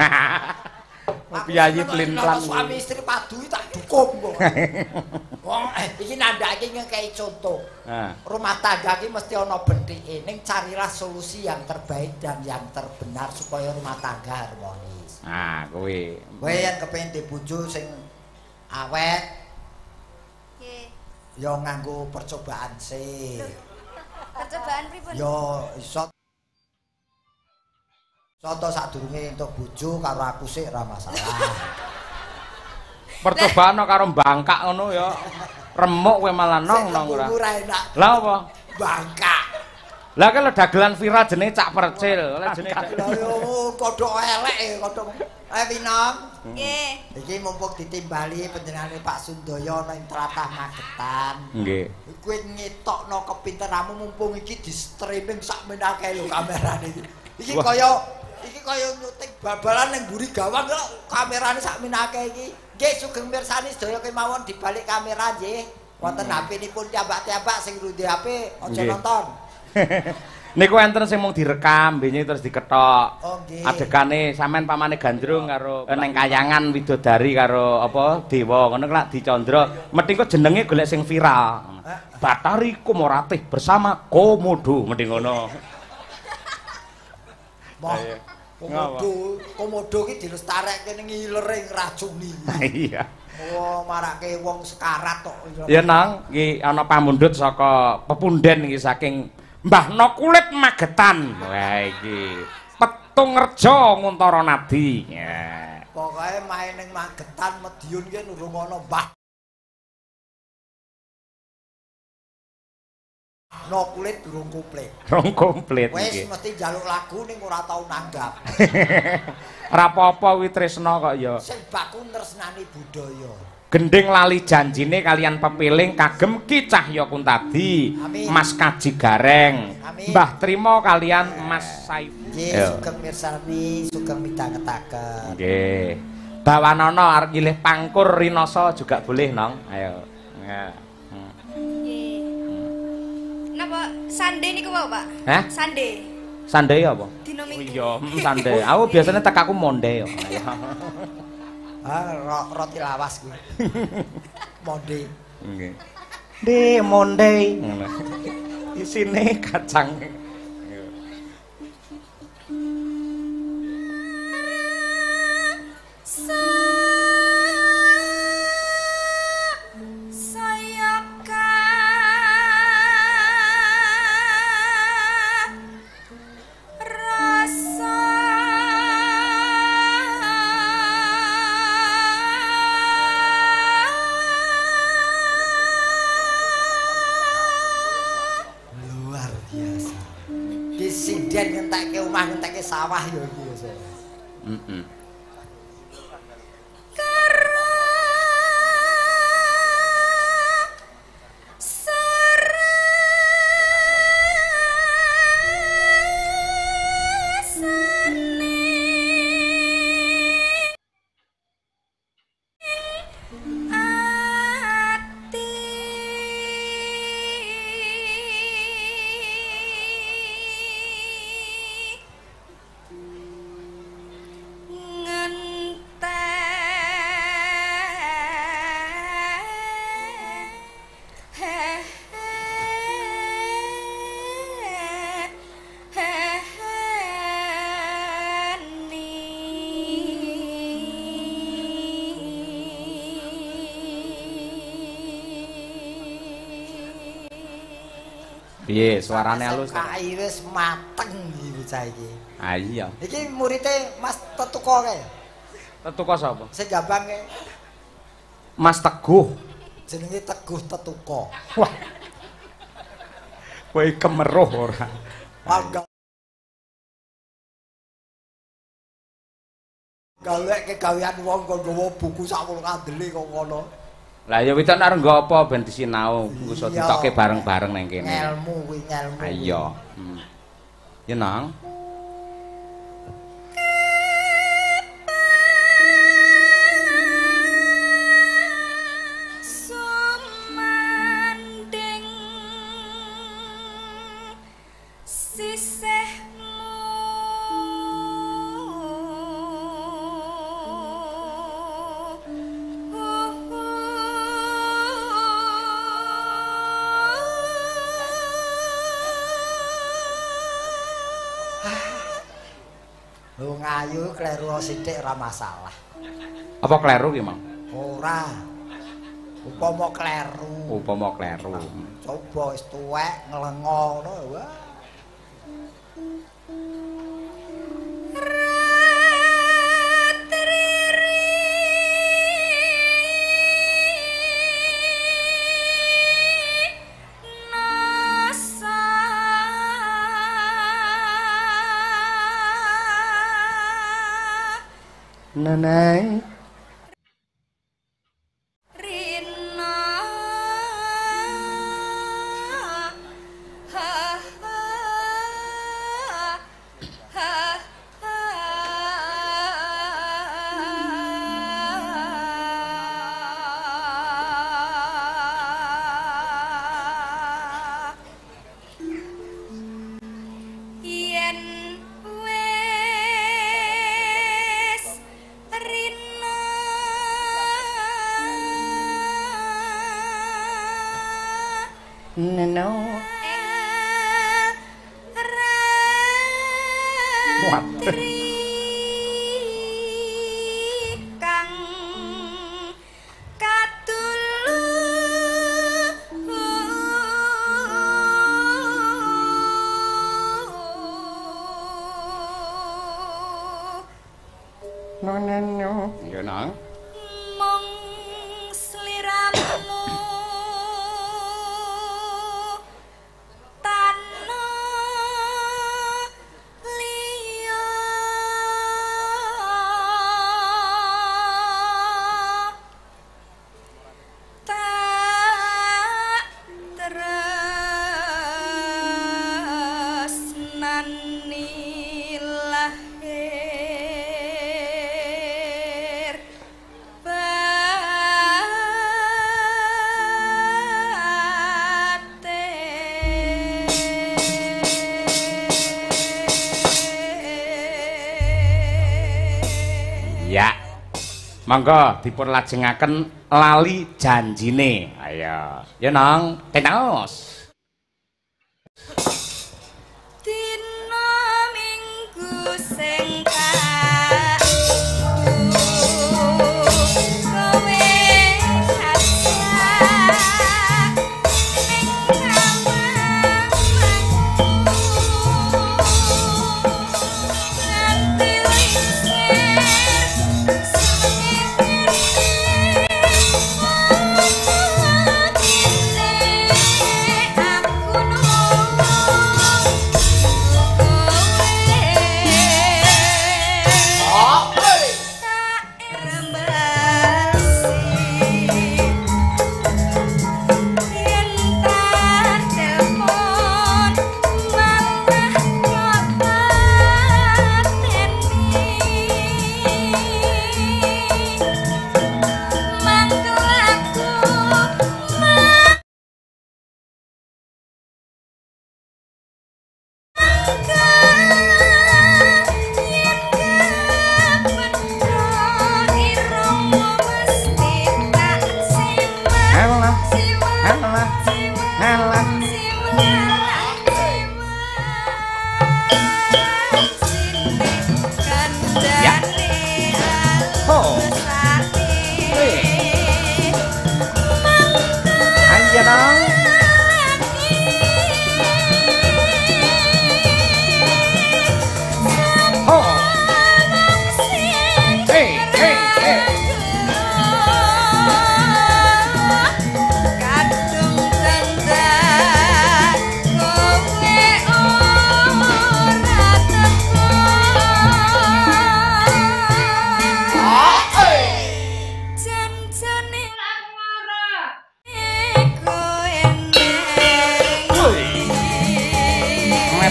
Piyayi pelin-pelan. Suami istri padu tak dukung kok. Wong iki nandhake ngekei contoh. Rumah tangga iki mesti ana benthike, ning carilah solusi yang terbaik dan yang terbenar supaya rumah tangga harmonis. Ah, kowe. Kowe yen kepengin di bojo sing awet, Nggih. ya nganggo percobaan sih. Percobaan pripun? Ya iso contoh sadurunge entuk bojo karo aku sik ora masalah. Percobaan karo bangkak ngono ya. Remuk kowe malah nong-nong ora. Ora enak. Lah apa? Bangkak. Lah kan dagelan viral jenenge Cak Percil. Lah jenenge Lah yo kodhok elek kodhok. Winong. Nggih. Iki mumpung ditimbali panjenengane Pak Sundoyo ning tlatah Magetan. nggih. Kowe ngetokno kepinteranmu mumpung iki di streaming sak menake lho kamerane iki. Iki kaya nyuting bal-balan ning mburi gawang kok kamerane sak menake iki. Nggih sugeng mirsani sedaya kemawon dibalik kamera nggih. Wonten HP-nipun tiambak-tiambak sing nduwe HP aja nonton. Niku enten sing mung direkam, bengi terus diketok. Oh nggih. Adegane sampean pamane gandrung karo neng kayangan widodari karo apa dewa ngono lak dicandra. Mething kok jenenge golek sing viral. Bathari Komoratih bersama Komodo mending ngono. Komodo ki dilestarekke ning ilering racuni. Iya. Oh, marake wong sekarat tok. Ya nang, iki ana pamundhut saka pepunden iki saking Mbah No Kulit Magetan. Wah iki Petung Reja Nguntara Nadi. Ya. Pokoke main ning Magetan Madiun ki nurung ana Mbah No Kulit durung komplit. Rong komplit Wis iki. mesti njaluk lagu ning ora tau nanggap. Ora apa-apa kuwi tresna kok ya. Sing baku tresnani budaya. Gending lali janjine kalian pepiling kagem Ki Cahya Kuntadi, Amin. Mas Kaji Gareng, Amin. Mbah Trimo kalian Mas Saif. Nggih, sugeng mirsani, sugeng midhangetaken. Nggih. Bawanana arep nyilih pangkur rinoso juga boleh, Nong. Ayo. Ya. Nggih. Napa sande niku wae, Pak? Hah? Sande. Sandai apa? Dino Oh Minggu. iya, sandai. Aku biasanya tekaku monde. Ayo. Roti lawas kuwi. Monde. Nggih. Di monde. Ngono. Isine kacang. Luar biasa. Ki sinden ngentekke omah ngentekke sawah ya iki ya. Heeh. Piye, suarane halus. Kai wis mateng iki bocah iki. Ah iya. Iki muridé Mas Tetuko kae. Tetuko sapa? Sing Jombang kae. Mas Teguh. Jenenge Teguh Tetuko. Wah. Kowe kemeruh ora? Angga. Galek kegawean wong kok nggawa buku sakmono kandele kok ngono. Lah ya wis arep nggo apa ben disinau, iso ditokke bareng-bareng nang kene. Ngelmu kuwi ngelmu. Ayo. Ya nang. Ngayu kleru sithik ora masalah. Apa kleru ki, Mang? Ora. Upama kleru. Upama kleru. Coba wis tuwek nglengo ngono wah. Neneng Rina ha yen wes Rina Neno Ratri kang katulu Neno ya nang mong sliramu tanah liya tak tresnani lahir batin. ya monggo dipun lajengaken lali janjine ayo ya nang tenos Dina minggu sing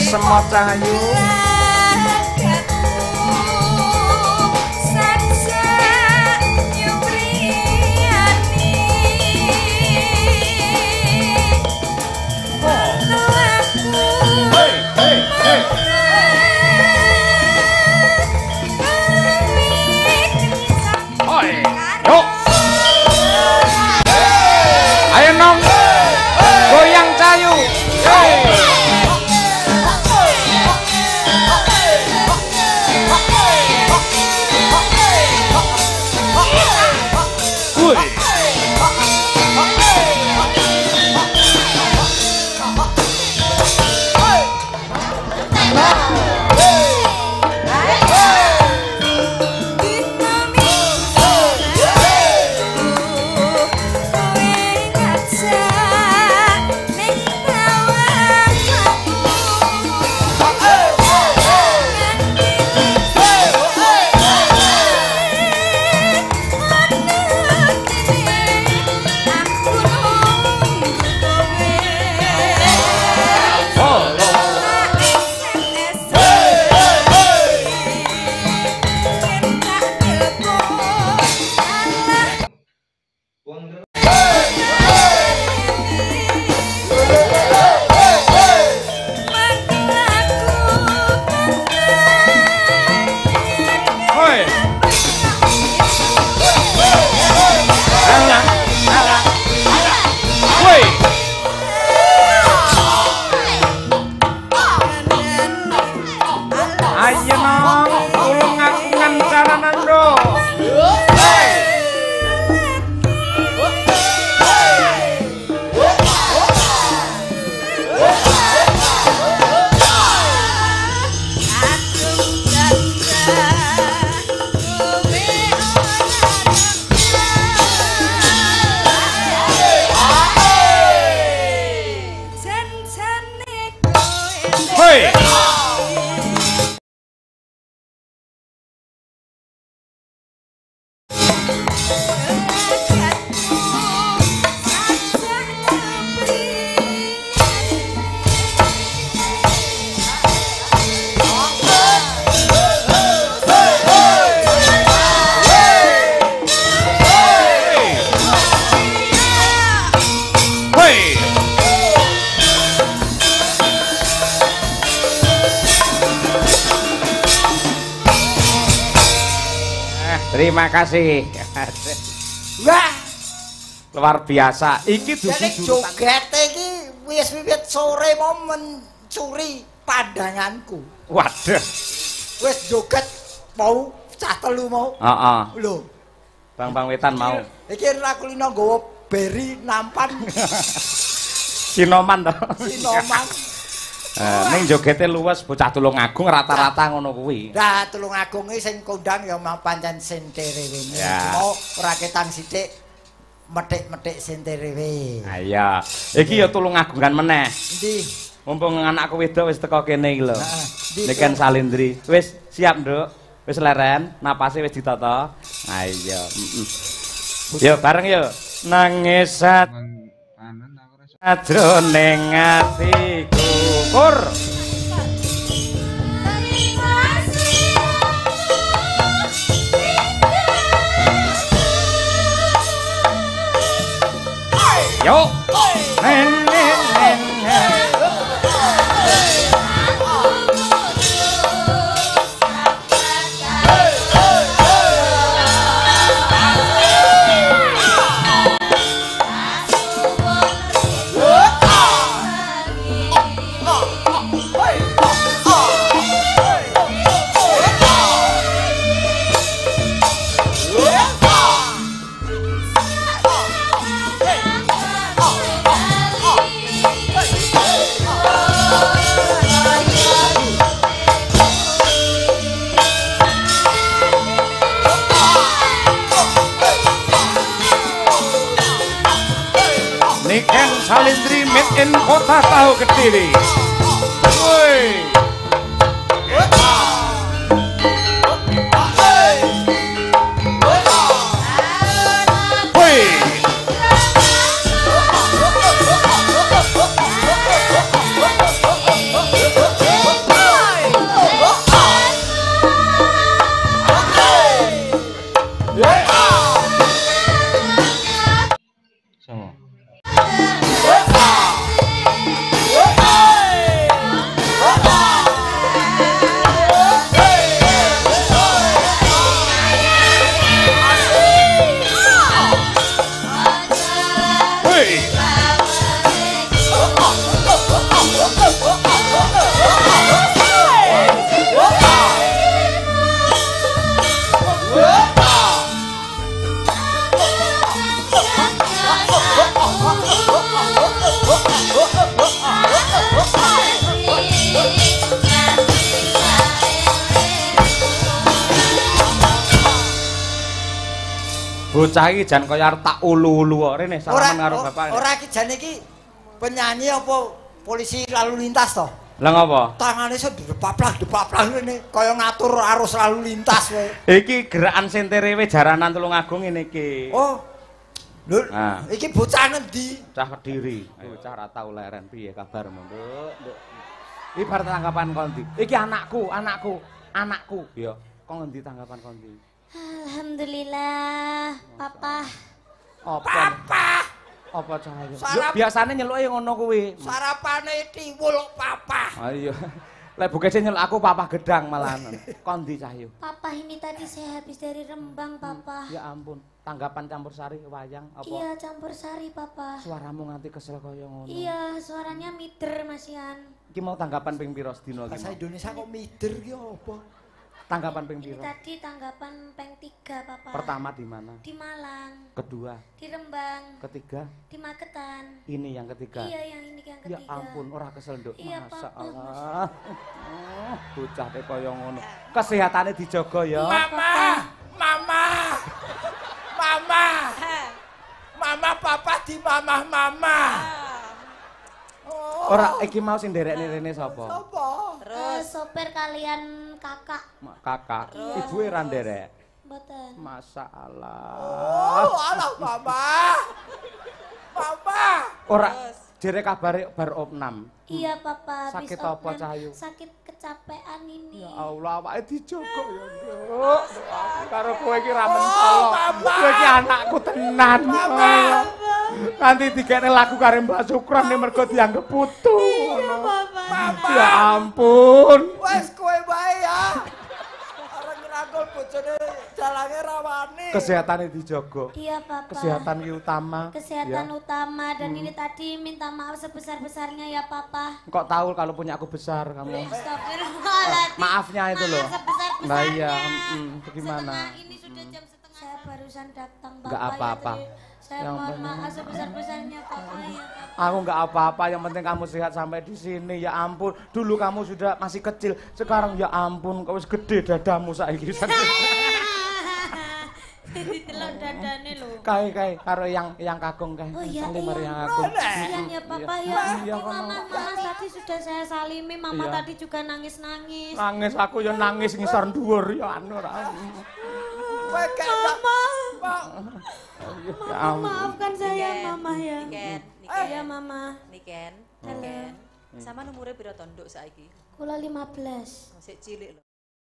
semut cahayu goyang cahayu. Terima kasih. Wah, luar biasa. Iki dudu joget iki wis wiwit sore mau mencuri pandanganku. Waduh. Wis joget mau cah telu mau. Heeh. Lho. Bang Wetan mau. Iki ra kulino nggawa beri nampan. Sinoman to. Sinoman. Ning jogete luwes bocah Tulungagung rata-rata ngono kuwi. Lah Tulungagung iki sing kondang ya mau pancen senterewe. Cuma ora ketang sithik metik-metik senterewe. Ha iya. Iki ya Tulungagungan meneh. Endi? Mumpung anakku wedok wis teko kene iki lho. Niken Salindri. Wis siap, Nduk. Wis leren, napase wis ditata. Ha iya, Yo bareng yo. Nangis ajroning atiku. Kur. Yo. Niken Salindri made in Kota Tahu Kediri. Woi. Bocah iki jan kaya arep tak ulu-ulu kok rene salaman karo bapak. Ora iki jane iki penyanyi apa polisi lalu lintas to? Lah ngapa? Tangane iso depaplah rene kaya ngatur arus lalu lintas kowe. Iki gerakan senterewe jaranan Tulungagung ngene iki. Oh. Lho, Nah. iki bocah ngendi? Cah Kediri. Ayo cah ra tau leren piye kabarmu, Nduk? Iki bar tanggapan kondi. Iki anakku. Ya, kok ngendi tanggapan kondi? Alhamdulillah, Papa. Apa cahaya? Sarap- Biasane nyeluke ngono kuwi. Sarapane tiwul papa. Ayo. Lek bukese nyeluk aku papa gedang malahan. Kondi Cahyo? Papa ini tadi saya habis dari Rembang, Papa. Ya ampun, tanggapan campur sari wayang apa? Iya, campur sari, Papa. Suaramu nganti kesel kaya ngono. Iya, suaranya mider, Mas Yan. Iki mau tanggapan ping pira sedina iki? Bahasa Indonesia kok mider ki apa? Tanggapan ping Ini pira? tadi tanggapan peng 3, Papa. Pertama di mana? Di Malang, Kedua, di Rembang, ketiga, di Magetan. ini yang ketiga. Iya, yang ini yang Ya ketiga. ampun, ora kesel, Nduk. Iya, Masya Papa. Allah. Bocah teh kaya ngono. Kesehatane dijaga ya. Mama papa di mama. Ora iki mau sing nderekne rene sapa? Apa? Terus sopir kalian kakak. Kakak. Ibuke ra nderek. Mboten. Masya Allah. Oh, alah mama. Ora jere kabare bar opnam. Iya, Papa. Habis Sakit apa, opnam, Cahyu? Sakit kecapean ini. Ya Allah, awake dijogo ya, Nduk. Karo kowe iki ra mentol. Kowe iki anakku tenan. Nanti dikene lagu karo Mbak Sukron nek mergo dianggep putu. Ya ampun. Wes kowe bae ya. Arep ngrangkul bojone dalange rawani. Kesehatane dijogo. Iya, Papa. Kesehatan ki utama. Kesehatan Ya. utama dan ini tadi minta maaf sebesar-besarnya ya, Papa. Kok tahu kalau punya aku besar kamu? Astagfirullahaladzim. Maafnya itu loh. Maaf sebesar-besarnya. Nah iya, bagaimana? Setengah ini sudah jam setengah. Saya barusan datang, Bapak. Nggak ya, apa-apa. tadi. Saya Yang mohon penting- maaf sebesar-besarnya, Papa ya, Papa. Aku nggak apa-apa, yang penting kamu sehat sampai di sini. Ya ampun, dulu kamu sudah masih kecil, sekarang ya ampun, kau wis gede dadamu saiki. Ditelok dadane lho. Kai karo yang kakung kai. Oh iya, Salim iya. karo yang kakung. Kasihan ya, Papa ya. Iya, Mama, tadi sudah saya salimi, Mama Iya. tadi juga nangis-nangis. Nangis aku ya nangis ngisor dhuwur ya anu ra. Kowe gak Ya ampun. Maafkan saya, Mama ya. Niken, Iya, Mama. Niken. Sama umure pira to, Nduk saiki? Kula 15. Masih cilik lho.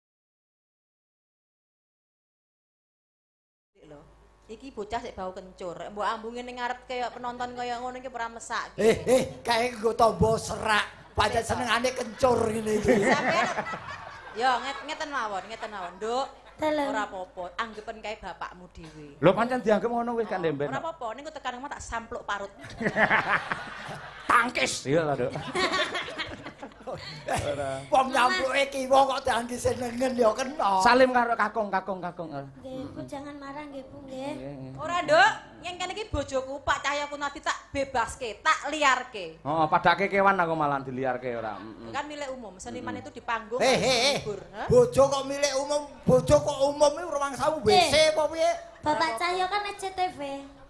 Lho. Iki bocah sik bau kencur. Mbok ambunge ning ngarep kaya penonton kaya ngono iki ora mesake. kae nggo tombo serak. Pancen senengane kencur ngene iki. Sampeyan yo ngeten mawon, Nduk. Dalam. Ora apa-apa, anggepen kae bapakmu dhewe. Lho pancen dianggep ngono wis kan Demben. Ora apa-apa, ning tekan omah tak sampluk parut. Tangkis. Iya lah, Duk. Wong nyambluke kiwa kok dianggi senengen ya kena. Salim karo kakung. Nggih, Bu jangan marah nggih, Bu nggih. Ora, Nduk. Yang kene iki bojoku Pak Cahyaku nanti tak bebaske, tak liarke. Oh, padake kewan aku malah diliarke ora. Kan milik umum, seniman itu di panggung Hei, libur. Hah? bojo kok milik umum, bojo kok umum iki ruang sawu WC apa piye? Bapak Cahyo kan SCTV.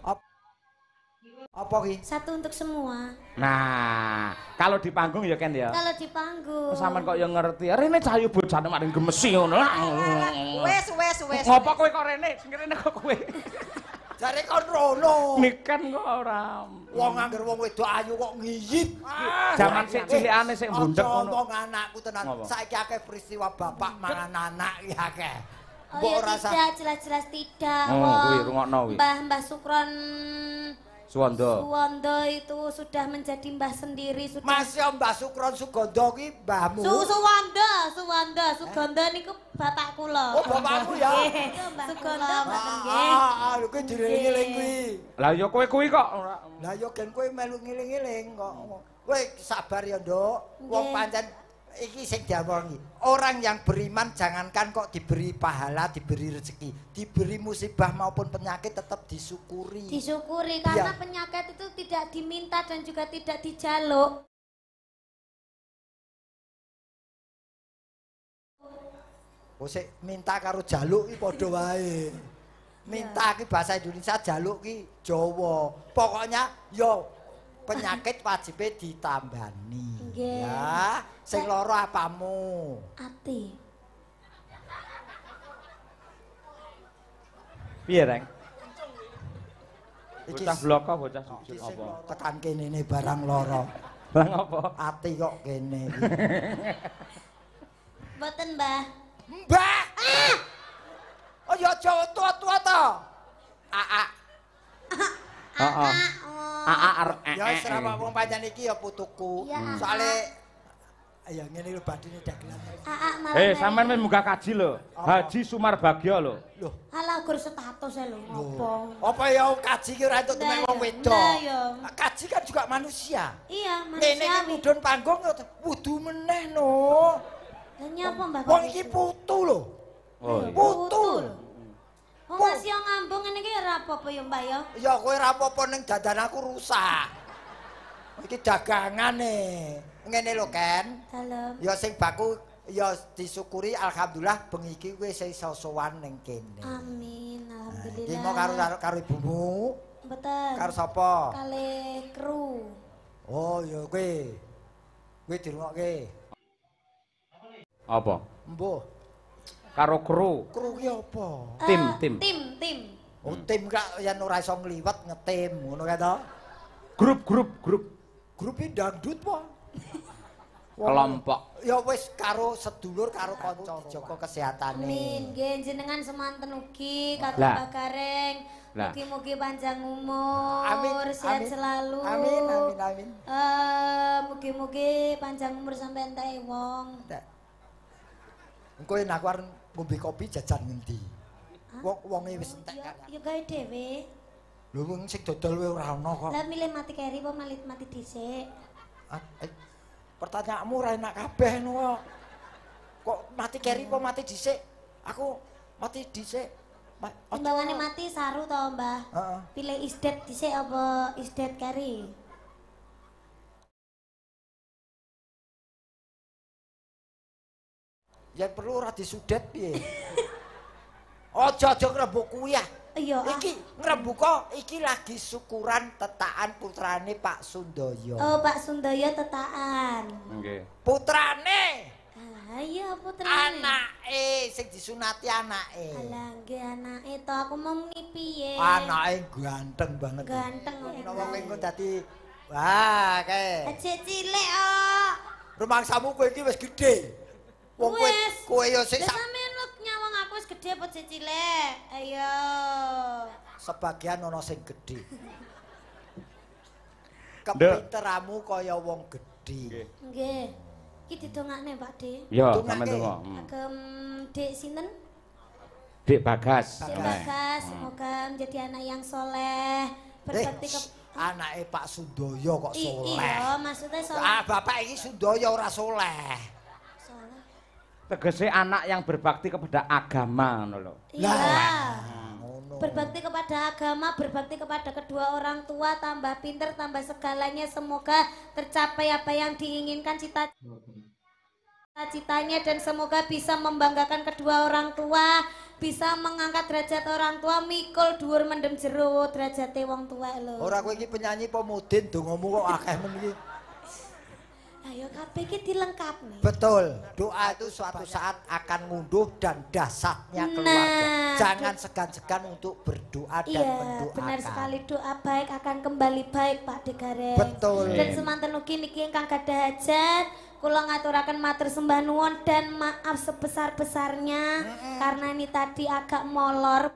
Apa ki? Satu untuk semua. Nah, kalau di panggung ya Ken ya. Kalau di panggung. Sampeyan kok ya ngerti. Rene Cahyo bojane maring gemesi ngono. Wes. Ngopo kowe kok rene? Sing rene kok kowe. Jare kon rono. Niken kok ora. Wong angger wong wedok ayu kok ngiyit. Jaman sik cilikane sik bundek ngono. Ngomong anakku tenan. Ngopo? Saiki akeh peristiwa bapak mangan anak iki akeh. Oh Mbok ya ora sah. tidak, jelas-jelas tidak. Oh, Wong kuwi rungokno kuwi. Mbah Sukron Suwanda. Suwondo itu sudah menjadi mbah sendiri sudah. Mas yo Mbah Sukron Sugondo ki mbahmu. Suwondo, Sugondo niku bapak kula. Oh, bapakmu ya. Nggih, Sugondo mboten nggih. Lho kuwi direling-eling kuwi. Lah ya kowe kuwi kok ora. Lah yo gen kowe melu ngiling-iling kok. Kowe sabar ya, Nduk. Wong Nggih. pancen iki sing diamongi. Orang yang beriman jangankan kok diberi pahala, diberi rezeki, diberi musibah maupun penyakit tetap disyukuri. Disyukuri karena Iya. penyakit itu tidak diminta dan juga tidak dijaluk. Oh sik minta karo jaluk iki padha wae. Minta ki bahasa Indonesia, jaluk ki Jawa. Pokoknya yo penyakit wajibe ditambani. Nggih. Ya, sing lara apamu? Ati. Piye, Reng? Iki Bocah bloko, bocah iki sujud sing apa? tekan kene ne barang lara. Lah apa? Ati kok kene iki. Mboten, Mbah. Mbah. Oh ya aja tua-tua to. Aa. Heeh. Aa arep Ya wis ra wong pancen iki ya putuku. Iya, Soale ya ngene lho badine dagelan. Malah. sampean wis munggah kaji lho. Haji Sumar Bagyo lho. Loh, Alah gur status e lho ngopo. apa ya kaji ki ora entuk demek Nah, wong ya. wedok. Nah, ya. Kaji kan juga manusia. Iya, Ngene iki manusiawi. mudhun panggung ya wudu meneh no. Lah nyapa Mbah? Wong iki putu lho. Oh, iya. Putu. Wong masih ngambung ngene iki ora apa-apa ya, Mbah ya. Ya kowe ra apa-apa ning dadan aku rusak. Iki dagangane. Ngene lho, Ken. Dalem. Ya sing baku ya disyukuri alhamdulillah bengi iki wis iso sowan ning kene. Amin, Iki mau alhamdulillah. karo ibumu, Mboten. karo sapa? Kalih kru. Oh ya kowe. Kowe dirungokke. Apa? Mbuh, Karo kru. kru ki apa? Tim. Tim. Oh tim kak yen ora iso ngliwet ngetim ngono kae to. Grup. Grupe dangdut po. Kelompok. Ya wis karo sedulur karo kanca jaga kesehatane. Amin. Nggih jenengan semanten ugi kagem Lah. Mbah Gareng. Lah. Mugi-mugi panjang umur, Amin, sehat amin. selalu. Amin. Mugi-mugi panjang umur sampai entek wong. Engko yen aku arep ngombe kopi jajan ngendi? Wonge wis entek kan. Ya gawe dhewe. Lho wong sing dodol wae ora ono kok. Lah milih mati keri apa mati dhisik? Pertanyaanmu ora enak kabeh no kok. Kok mati keri apa mati dhisik? Aku mati dhisik. Timbangane mati saru to, Mbah. Heeh. Pilih isdet dhisik apa isdet keri? Ya perlu ora disudet piye? Aja ngrembug kuwi ah. Iya. Iki ngrembug kok iki lagi syukuran tetakan putrane Pak Sundoyo. Oh, Pak Sundoyo tetaan. Nggih. Putrane, Alah, iya putrane. anake sing disunati anake. Alah, nggih anake to aku mau muni piye? Anake ganteng banget. Ganteng kok. Menawa kowe engko dadi wah kae. Ajek cilik kok. Rumangsamu kowe iki wis gedhe. Wong kowe Wes. kowe yo sik Lah sak sampean lu nyawang aku wis gedhe apa ajek cilik? Ayo. sebagian ana sing gedhe. Kepinteranmu kaya wong gedhe. Nggih. Iki didongakne, Pak De. Ya, Tungake. sampean donga. Agem Dek sinten? Dik Bagas. Dek Bagas. Bagas, semoga menjadi anak yang soleh, berbakti ke Anake Pak Sundoyo kok soleh. Iya, maksudnya soleh. Ah, bapak iki Sundoyo ora soleh. Soleh. Tegese anak yang berbakti kepada agama ngono lho. Iya. Ngono. Berbakti kepada agama, berbakti kepada kedua orang tua, tambah pinter, tambah segalanya. Semoga tercapai apa yang diinginkan cita-citanya dan semoga bisa membanggakan kedua orang tua, bisa mengangkat derajat orang tua, mikul dhuwur mendem jero derajate wong tua lho. Ora kowe iki penyanyi pemudin dongamu kok akeh men iki. Ayo kabeh iki dilengkapne. Betul. Doa itu suatu saat akan ngunduh dan dasarnya keluarga. Nah, Jangan segan-segan untuk berdoa dan Iya, mendoakan. benar sekali, doa baik akan kembali baik Pak De Gareng. Betul. Dan semanten ugi niki ingkang gadah hajat, kula ngaturaken matur sembah nuwun dan maaf sebesar-besarnya karena ini tadi agak molor.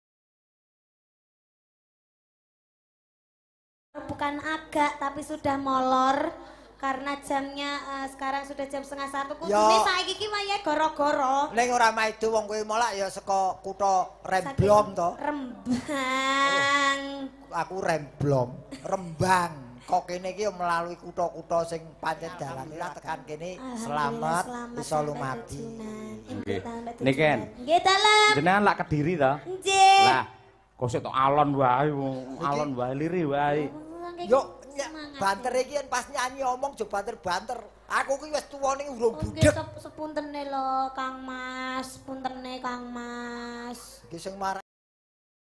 Bukan agak tapi sudah molor karena jamnya sekarang sudah jam 12:30. Kudune saiki iki wayahe goro-goro. Ning ora maido wong kowe molak ya saka kutha Remblong to. Rembang. Aku Rembang. Kok kene iki melalui kutha-kutha sing pancen dalane lah tekan kene selamat iso lumati. Nggih. Niken. Nggih, dalem. Jenengan lak Kediri to? Nggih. Lah, kok sik tok alon wae, alon wae liri wae. Yuk, banter iki yen pas nyanyi omong jo banter-banter. Aku ki wis tuwane urung Nggih, budhek. sepuntene lho Kang Mas, puntene Kang Mas. Iki sing marah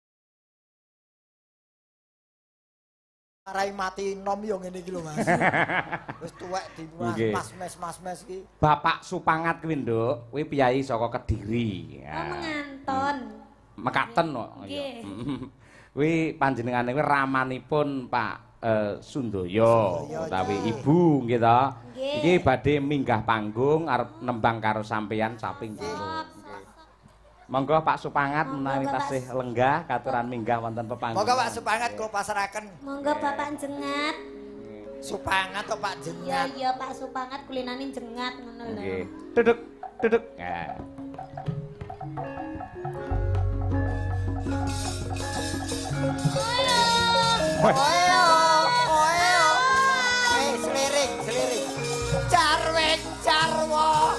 Marai mati nom yo ngene iki lho Mas. Wis tuwek di mas-mes iki. Bapak Supangat kuwi, Nduk. Kuwi piyai saka Kediri. Oh, menganton. Mekaten kok. Nggih. Kuwi panjenengane kuwi ramanipun Pak Sundoyo utawi Ibu nggih to. Iki badhe minggah panggung arep nembang karo sampeyan saping kula. Monggo Pak Supangat menawi tasih lenggah katuran minggah wonten pepanggung. Monggo Pak Supangat kula pasrahaken. Monggo Bapak jengat. Supangat to Pak jengat. Iya Pak Supangat kulinane jengat ngono lho. Nggih. Duduk, duduk. Nah. Seliring. Carweng carwa.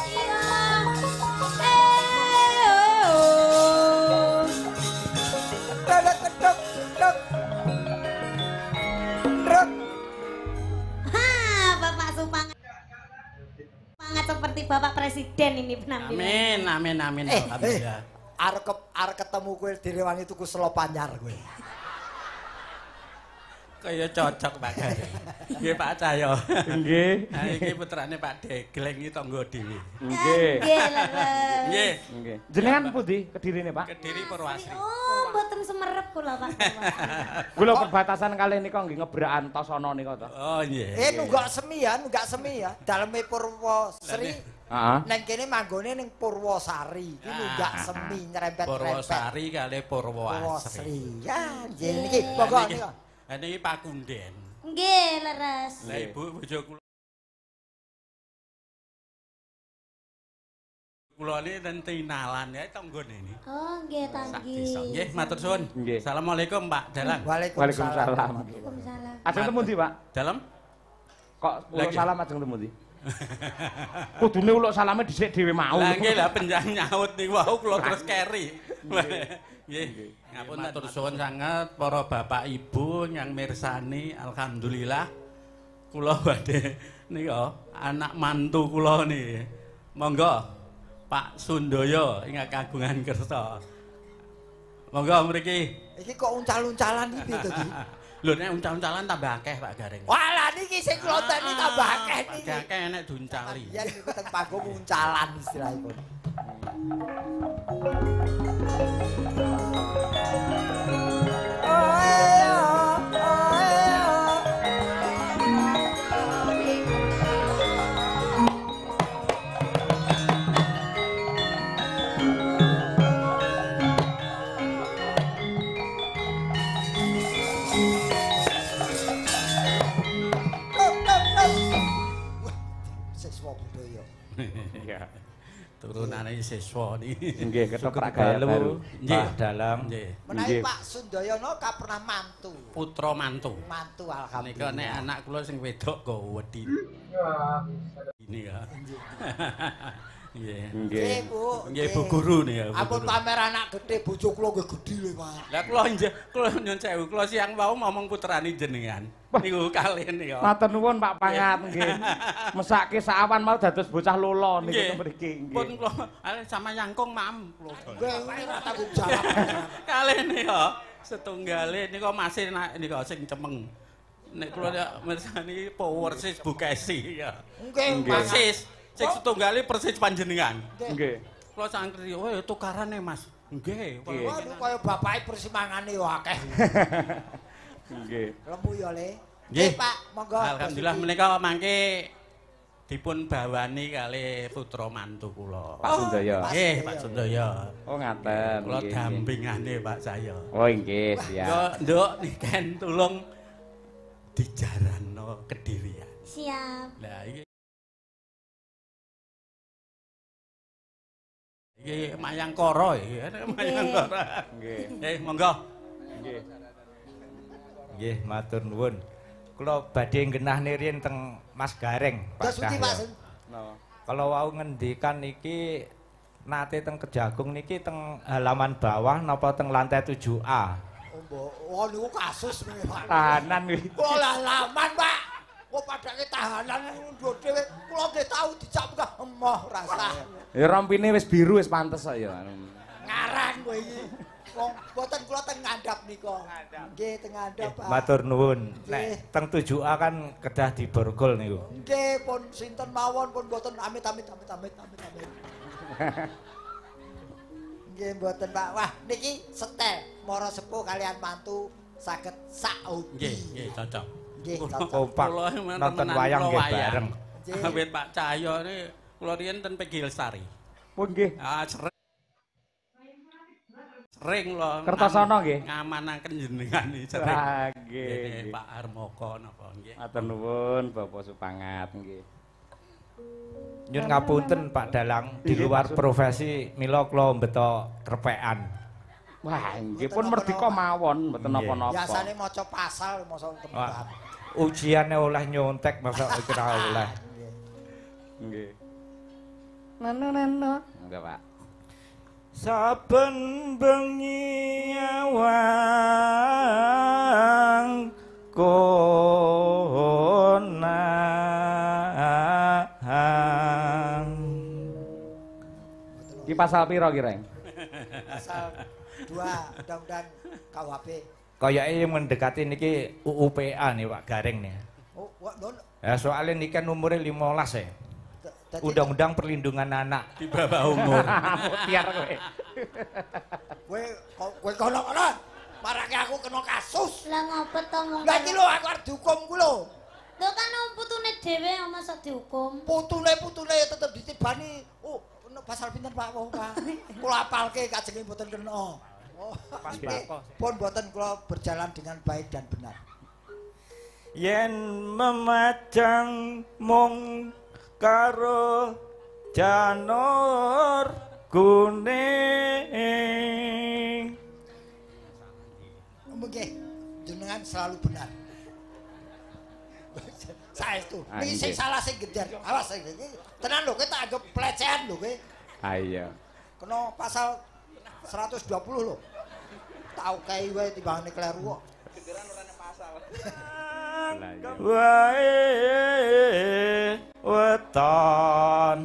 Bapak Supangat. Supangat seperti Bapak Presiden ini penampilan. Amin. Alhamdulillah. Arep ketemu kowe direwangi tuku selo panyar kowe. Kaya cocok Pak Garing. Nggih Pak Cahyo. Nggih. Ha iki putrane Pak Degleng iki tangga dhewe. Nggih. Nggih. Nggih. Jenengan pundi Kedirine, Pak? Kediri Purwasri. Oh, mboten semerep kula Pak. Kula perbatasan kalih nika nggih ngebrakan Tosana nika to. Oh nggih. Nunggak semi ya. Daleme Purwasri. Heeh. Neng kene manggone ning Purwosari. Iki nunggak semi nyerempet-rempet. Purwosari kali Purwasri. Purwasri. Ya, nggih niki pokok nika. Niki Pak Kunden. Nggih, leres. Lah Ibu bojo kula ini ten tinalan ya tanggane ini. Oh, nggih tanggi. Nggih, matur suwun. Nggih. Assalamualaikum Pak Dalang. Waalaikumsalam. Waalaikumsalam. Ajeng temu ndi, Pak? Dalam? Kok uluk salam ajeng temu ndi? Kudune uluk salame dhisik dhewe mau. Lah nggih lah penjang nyaut niku wau kula terus keri. Nggih. Ngapunten matur suwun sanget para bapak ibu yang mirsani alhamdulillah kula badhe nika anak mantu kula niki. Monggo Pak Sundoyo ingat kagungan kersa. Monggo mriki. Iki kok uncal-uncalan iki to iki? Lho nek uncal-uncalan tambah akeh Pak Garing. Walah niki sing klonteni tambah akeh niki. Akeh enek duncali. Ya niku teng panggung uncalan istilahipun. Iya. Turunane siswa niki. Nggih, ketoprak gaya baru. Nggih, dalam. Nggih. Menawi Pak Sundoyono kapernah mantu. Putra mantu. Mantu Nika alhamdulillah. nek anak kula sing wedok kok wedi. Ini ya. Nggih. Nggih. Bu. Nggih Bu Guru nih ya. Ampun pamer anak gedhe bojo kula nggih gedhe lho, Pak. Lah kula nyun sewu, kula siang wau ngomong putrane jenengan. Niku kalih nika. Matur nuwun Pak Pangat nggih. Mesake sawan mau dados bocah lolo niku mriki nggih. Pun kula sama Yangkung mam kula. Nggih, ora tanggung jawab. Kalih nika setunggale nika masih nika sing cemeng. Nek kula mirsani Powersis Bukesi ya. Nggih, Persis. Sing setunggale persis panjenengan. Nggih. Kula sangkri, "Oh, tukarane, Mas." Nggih. Waduh kaya bapake persimangane yo akeh. Nggih. Lemu yo Le. Nggih, Pak, monggo. Alhamdulillah menika mangke dipun bawani kali putra mantu kula. Pak Sundoyo. Nggih, Pak Sundoyo. Oh ngaten. Kula nggih, nggih. dampingane Pak saya. Oh nggih, siap. Nduk niken tulung dijarano Kedirian. Siap. Lah iki Mayangkara iki, Mayangkara. Nggih. Monggo. Nggih. Nggih, matur nuwun. Kula badhe nggenahne riyen teng Mas Gareng, Pak Dasuti Pak Sun. No. Kalau wau ngendikan niki nate teng Kejagung niki teng halaman bawah napa teng lantai 7A. Oh, niku kasus niku, Pak. Tahanan iki. Kula laman, Pak. Kok padake tahanan ndo dhewe kula nggih tau dicap emoh rasa. Ya rompine wis biru wis pantes kok ya. Ngaran kowe iki. Wong mboten kula teng ngandhap nika. Nggih, teng ngandhap, Pak. Matur nuwun. Nek teng 7A kan kedah diborgol niku. Nggih, pun sinten mawon pun mboten amit-amit. Nggih, mboten, Pak. Wah, niki setel mara sepuh kalian mantu saged saudi. Nggih, cocok. Nggih, cocok. Kompak nonton wayang nggih bareng. Awit Pak Cahyo ini kula riyen ten Pegil Sari. Pun nggih. Sering lho. Kertasana nggih. Ngamanaken jenengan iki sering. Ah, nggih. Pak Harmoko napa nggih. Matur nuwun Bapak Supangat nggih. Nyun ngapunten Pak Dalang, di luar profesi mila kula mbeta krepekan. Wah, nggih pun merdeka mawon, mboten napa-napa. Biasane maca pasal masa tempat. Ujiane oleh nyontek masa ora oleh. Nggih. Nano. Enggak, Pak. Saben bengi awang konang. Iki pasal pira kira? Pasal 2 Undang-Undang KUHP. Kayake mendekati niki UUPA nih Pak Garing nih. Oh, lho. Ya soalnya niki kan umure 15 ya. Undang-Undang Perlindungan Anak Di bawah umur. Tiar kowe. Kowe kono. Marake aku kena kasus. Lah ngopo to mong. Lah iki lho aku arep dihukum ku lho. Lho kan putune dhewe masa dihukum. Putune tetep ditibani. Oh, pasal pinten Pak? Wong Pak. Kula apalke kajenge mboten kena. Oh, Pas nggih. bako. Pun mboten kula berjalan dengan baik dan benar. yen memajang mung karo janur kuning. Nggih, jenengan selalu benar. Saestu. Iki sing salah sing gedher. Awas iki. Tenan lho, kowe tak anggap pelecehan lho kowe. Ha iya. Kena pasal 120 lho. Tau kae wae timbangane kleru kok. Genderan ora nek pasal. Wae weton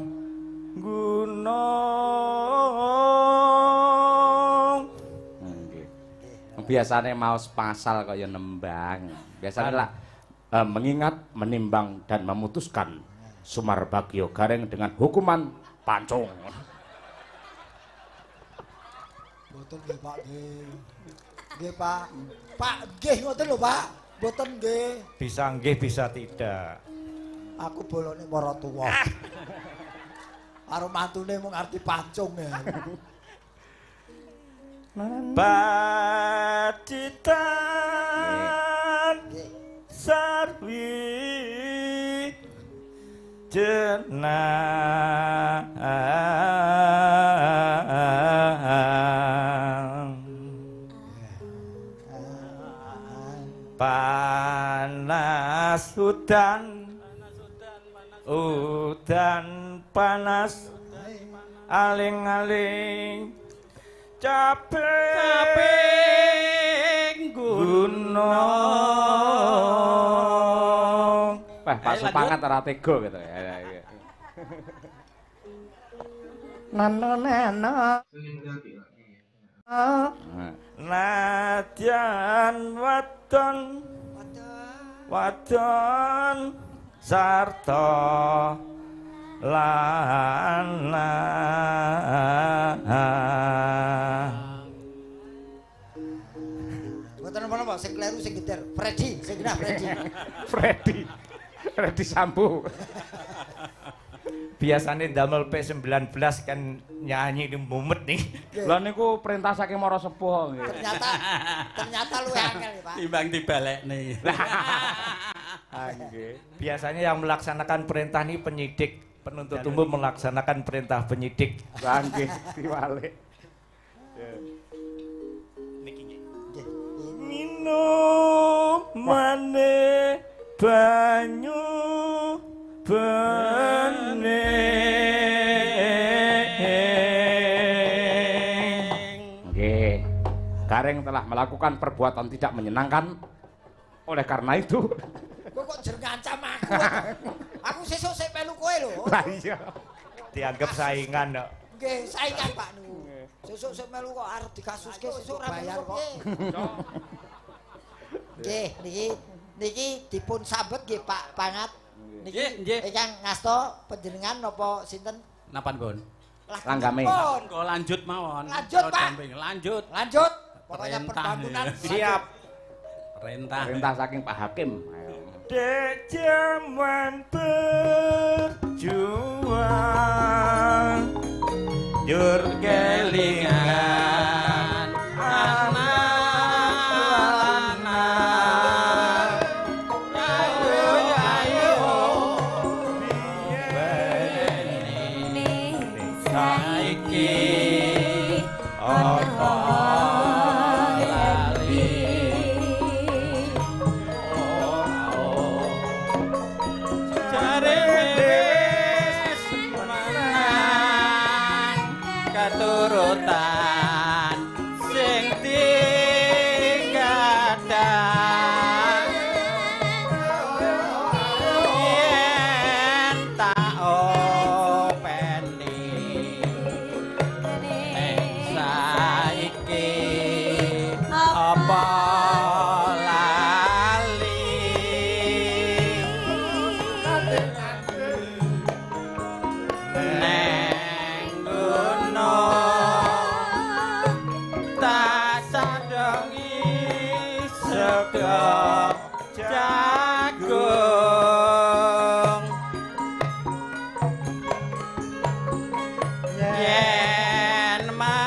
gunung. Nggih. Biasane maos pasal kaya nembang. Biasane lah mengingat, menimbang dan memutuskan Sumar Bagio Gareng dengan hukuman pancung. Mboten nggih Pak nggih. Nggih Pak. Pak nggih ngoten lho Pak. Mboten nggih. Bisa nggih bisa tidak. Aku bolone para tuwa. Karo mantune mung arti pancung ya. Pacitan sarwi jenang panas udan panas aling-aling caping gunung. Pak Supangat ora tega gitu ya. Nano. Nadyan wadon sarta lanang. Mboten napa-napa sing kleru sing gedher. Freddy, sing genah Freddy Sambo. Biasanya damel P19 kan nyanyi di mumet nih. Lah niku perintah saking Mara Sepuh nggih. Ternyata lu angel ya, Pak. Timbang dibalekne. Nggih. Biasanya yang melaksanakan perintah ini penyidik, penuntut umum melaksanakan perintah penyidik. Lah nggih diwalik. Minum maneh banyu bening. Nggih. Gareng telah melakukan perbuatan tidak menyenangkan. Oleh karena itu, Kowe kok jer ngancam aku. Aku sesuk sik melu kowe lho. lah iya. Dianggap saingan kok. Nggih, saingan Pak niku. Sesuk sik melu kok arep dikasuske sesuk bayar kok. Nggih, niki dipun sambet nggih Pak Pangat. Niki ingkang ngasta panjenengan napa sinten? Napa nggon? Langgame. Kok lanjut mawon. Lanjut, Pak. Lanjut. Lanjut. Pokoknya perbangunan siap. Perintah. Perintah saking Pak Hakim. Dek jaman berjuang jur kelingan anak-anak ayo beni saiki apa turutan sing digadang yen tak openi saiki apa lali neng tak sadangi sego jagung yen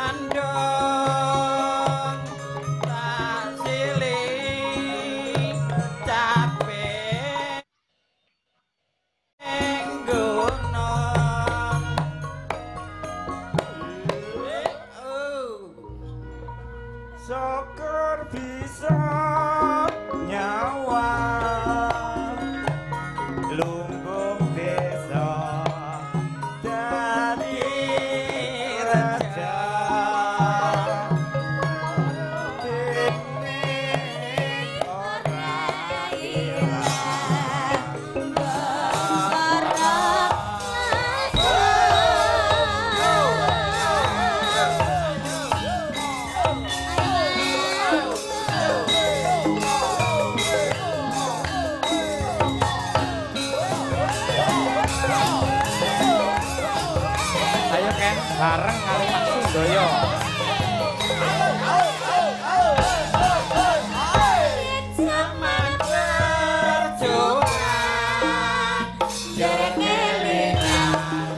mandung tak silih capek gunung syukur bisa nyawa lumbung desa dari raja teknik ora ayo Ken bareng karo Pak Sundoyo zaman berjuang jere kelingan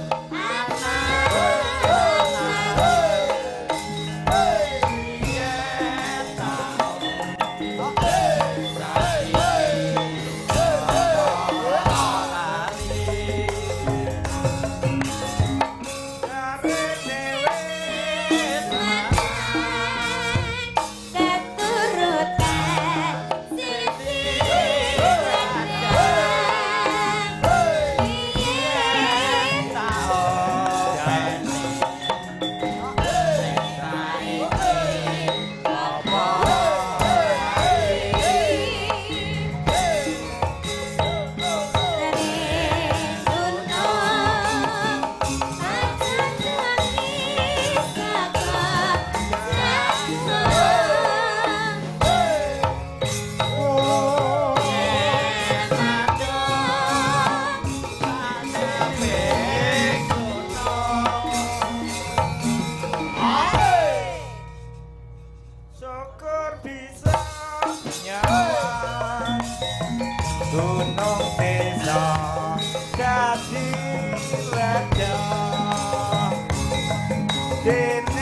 syukur bisa nyawa gunung desa jadi raja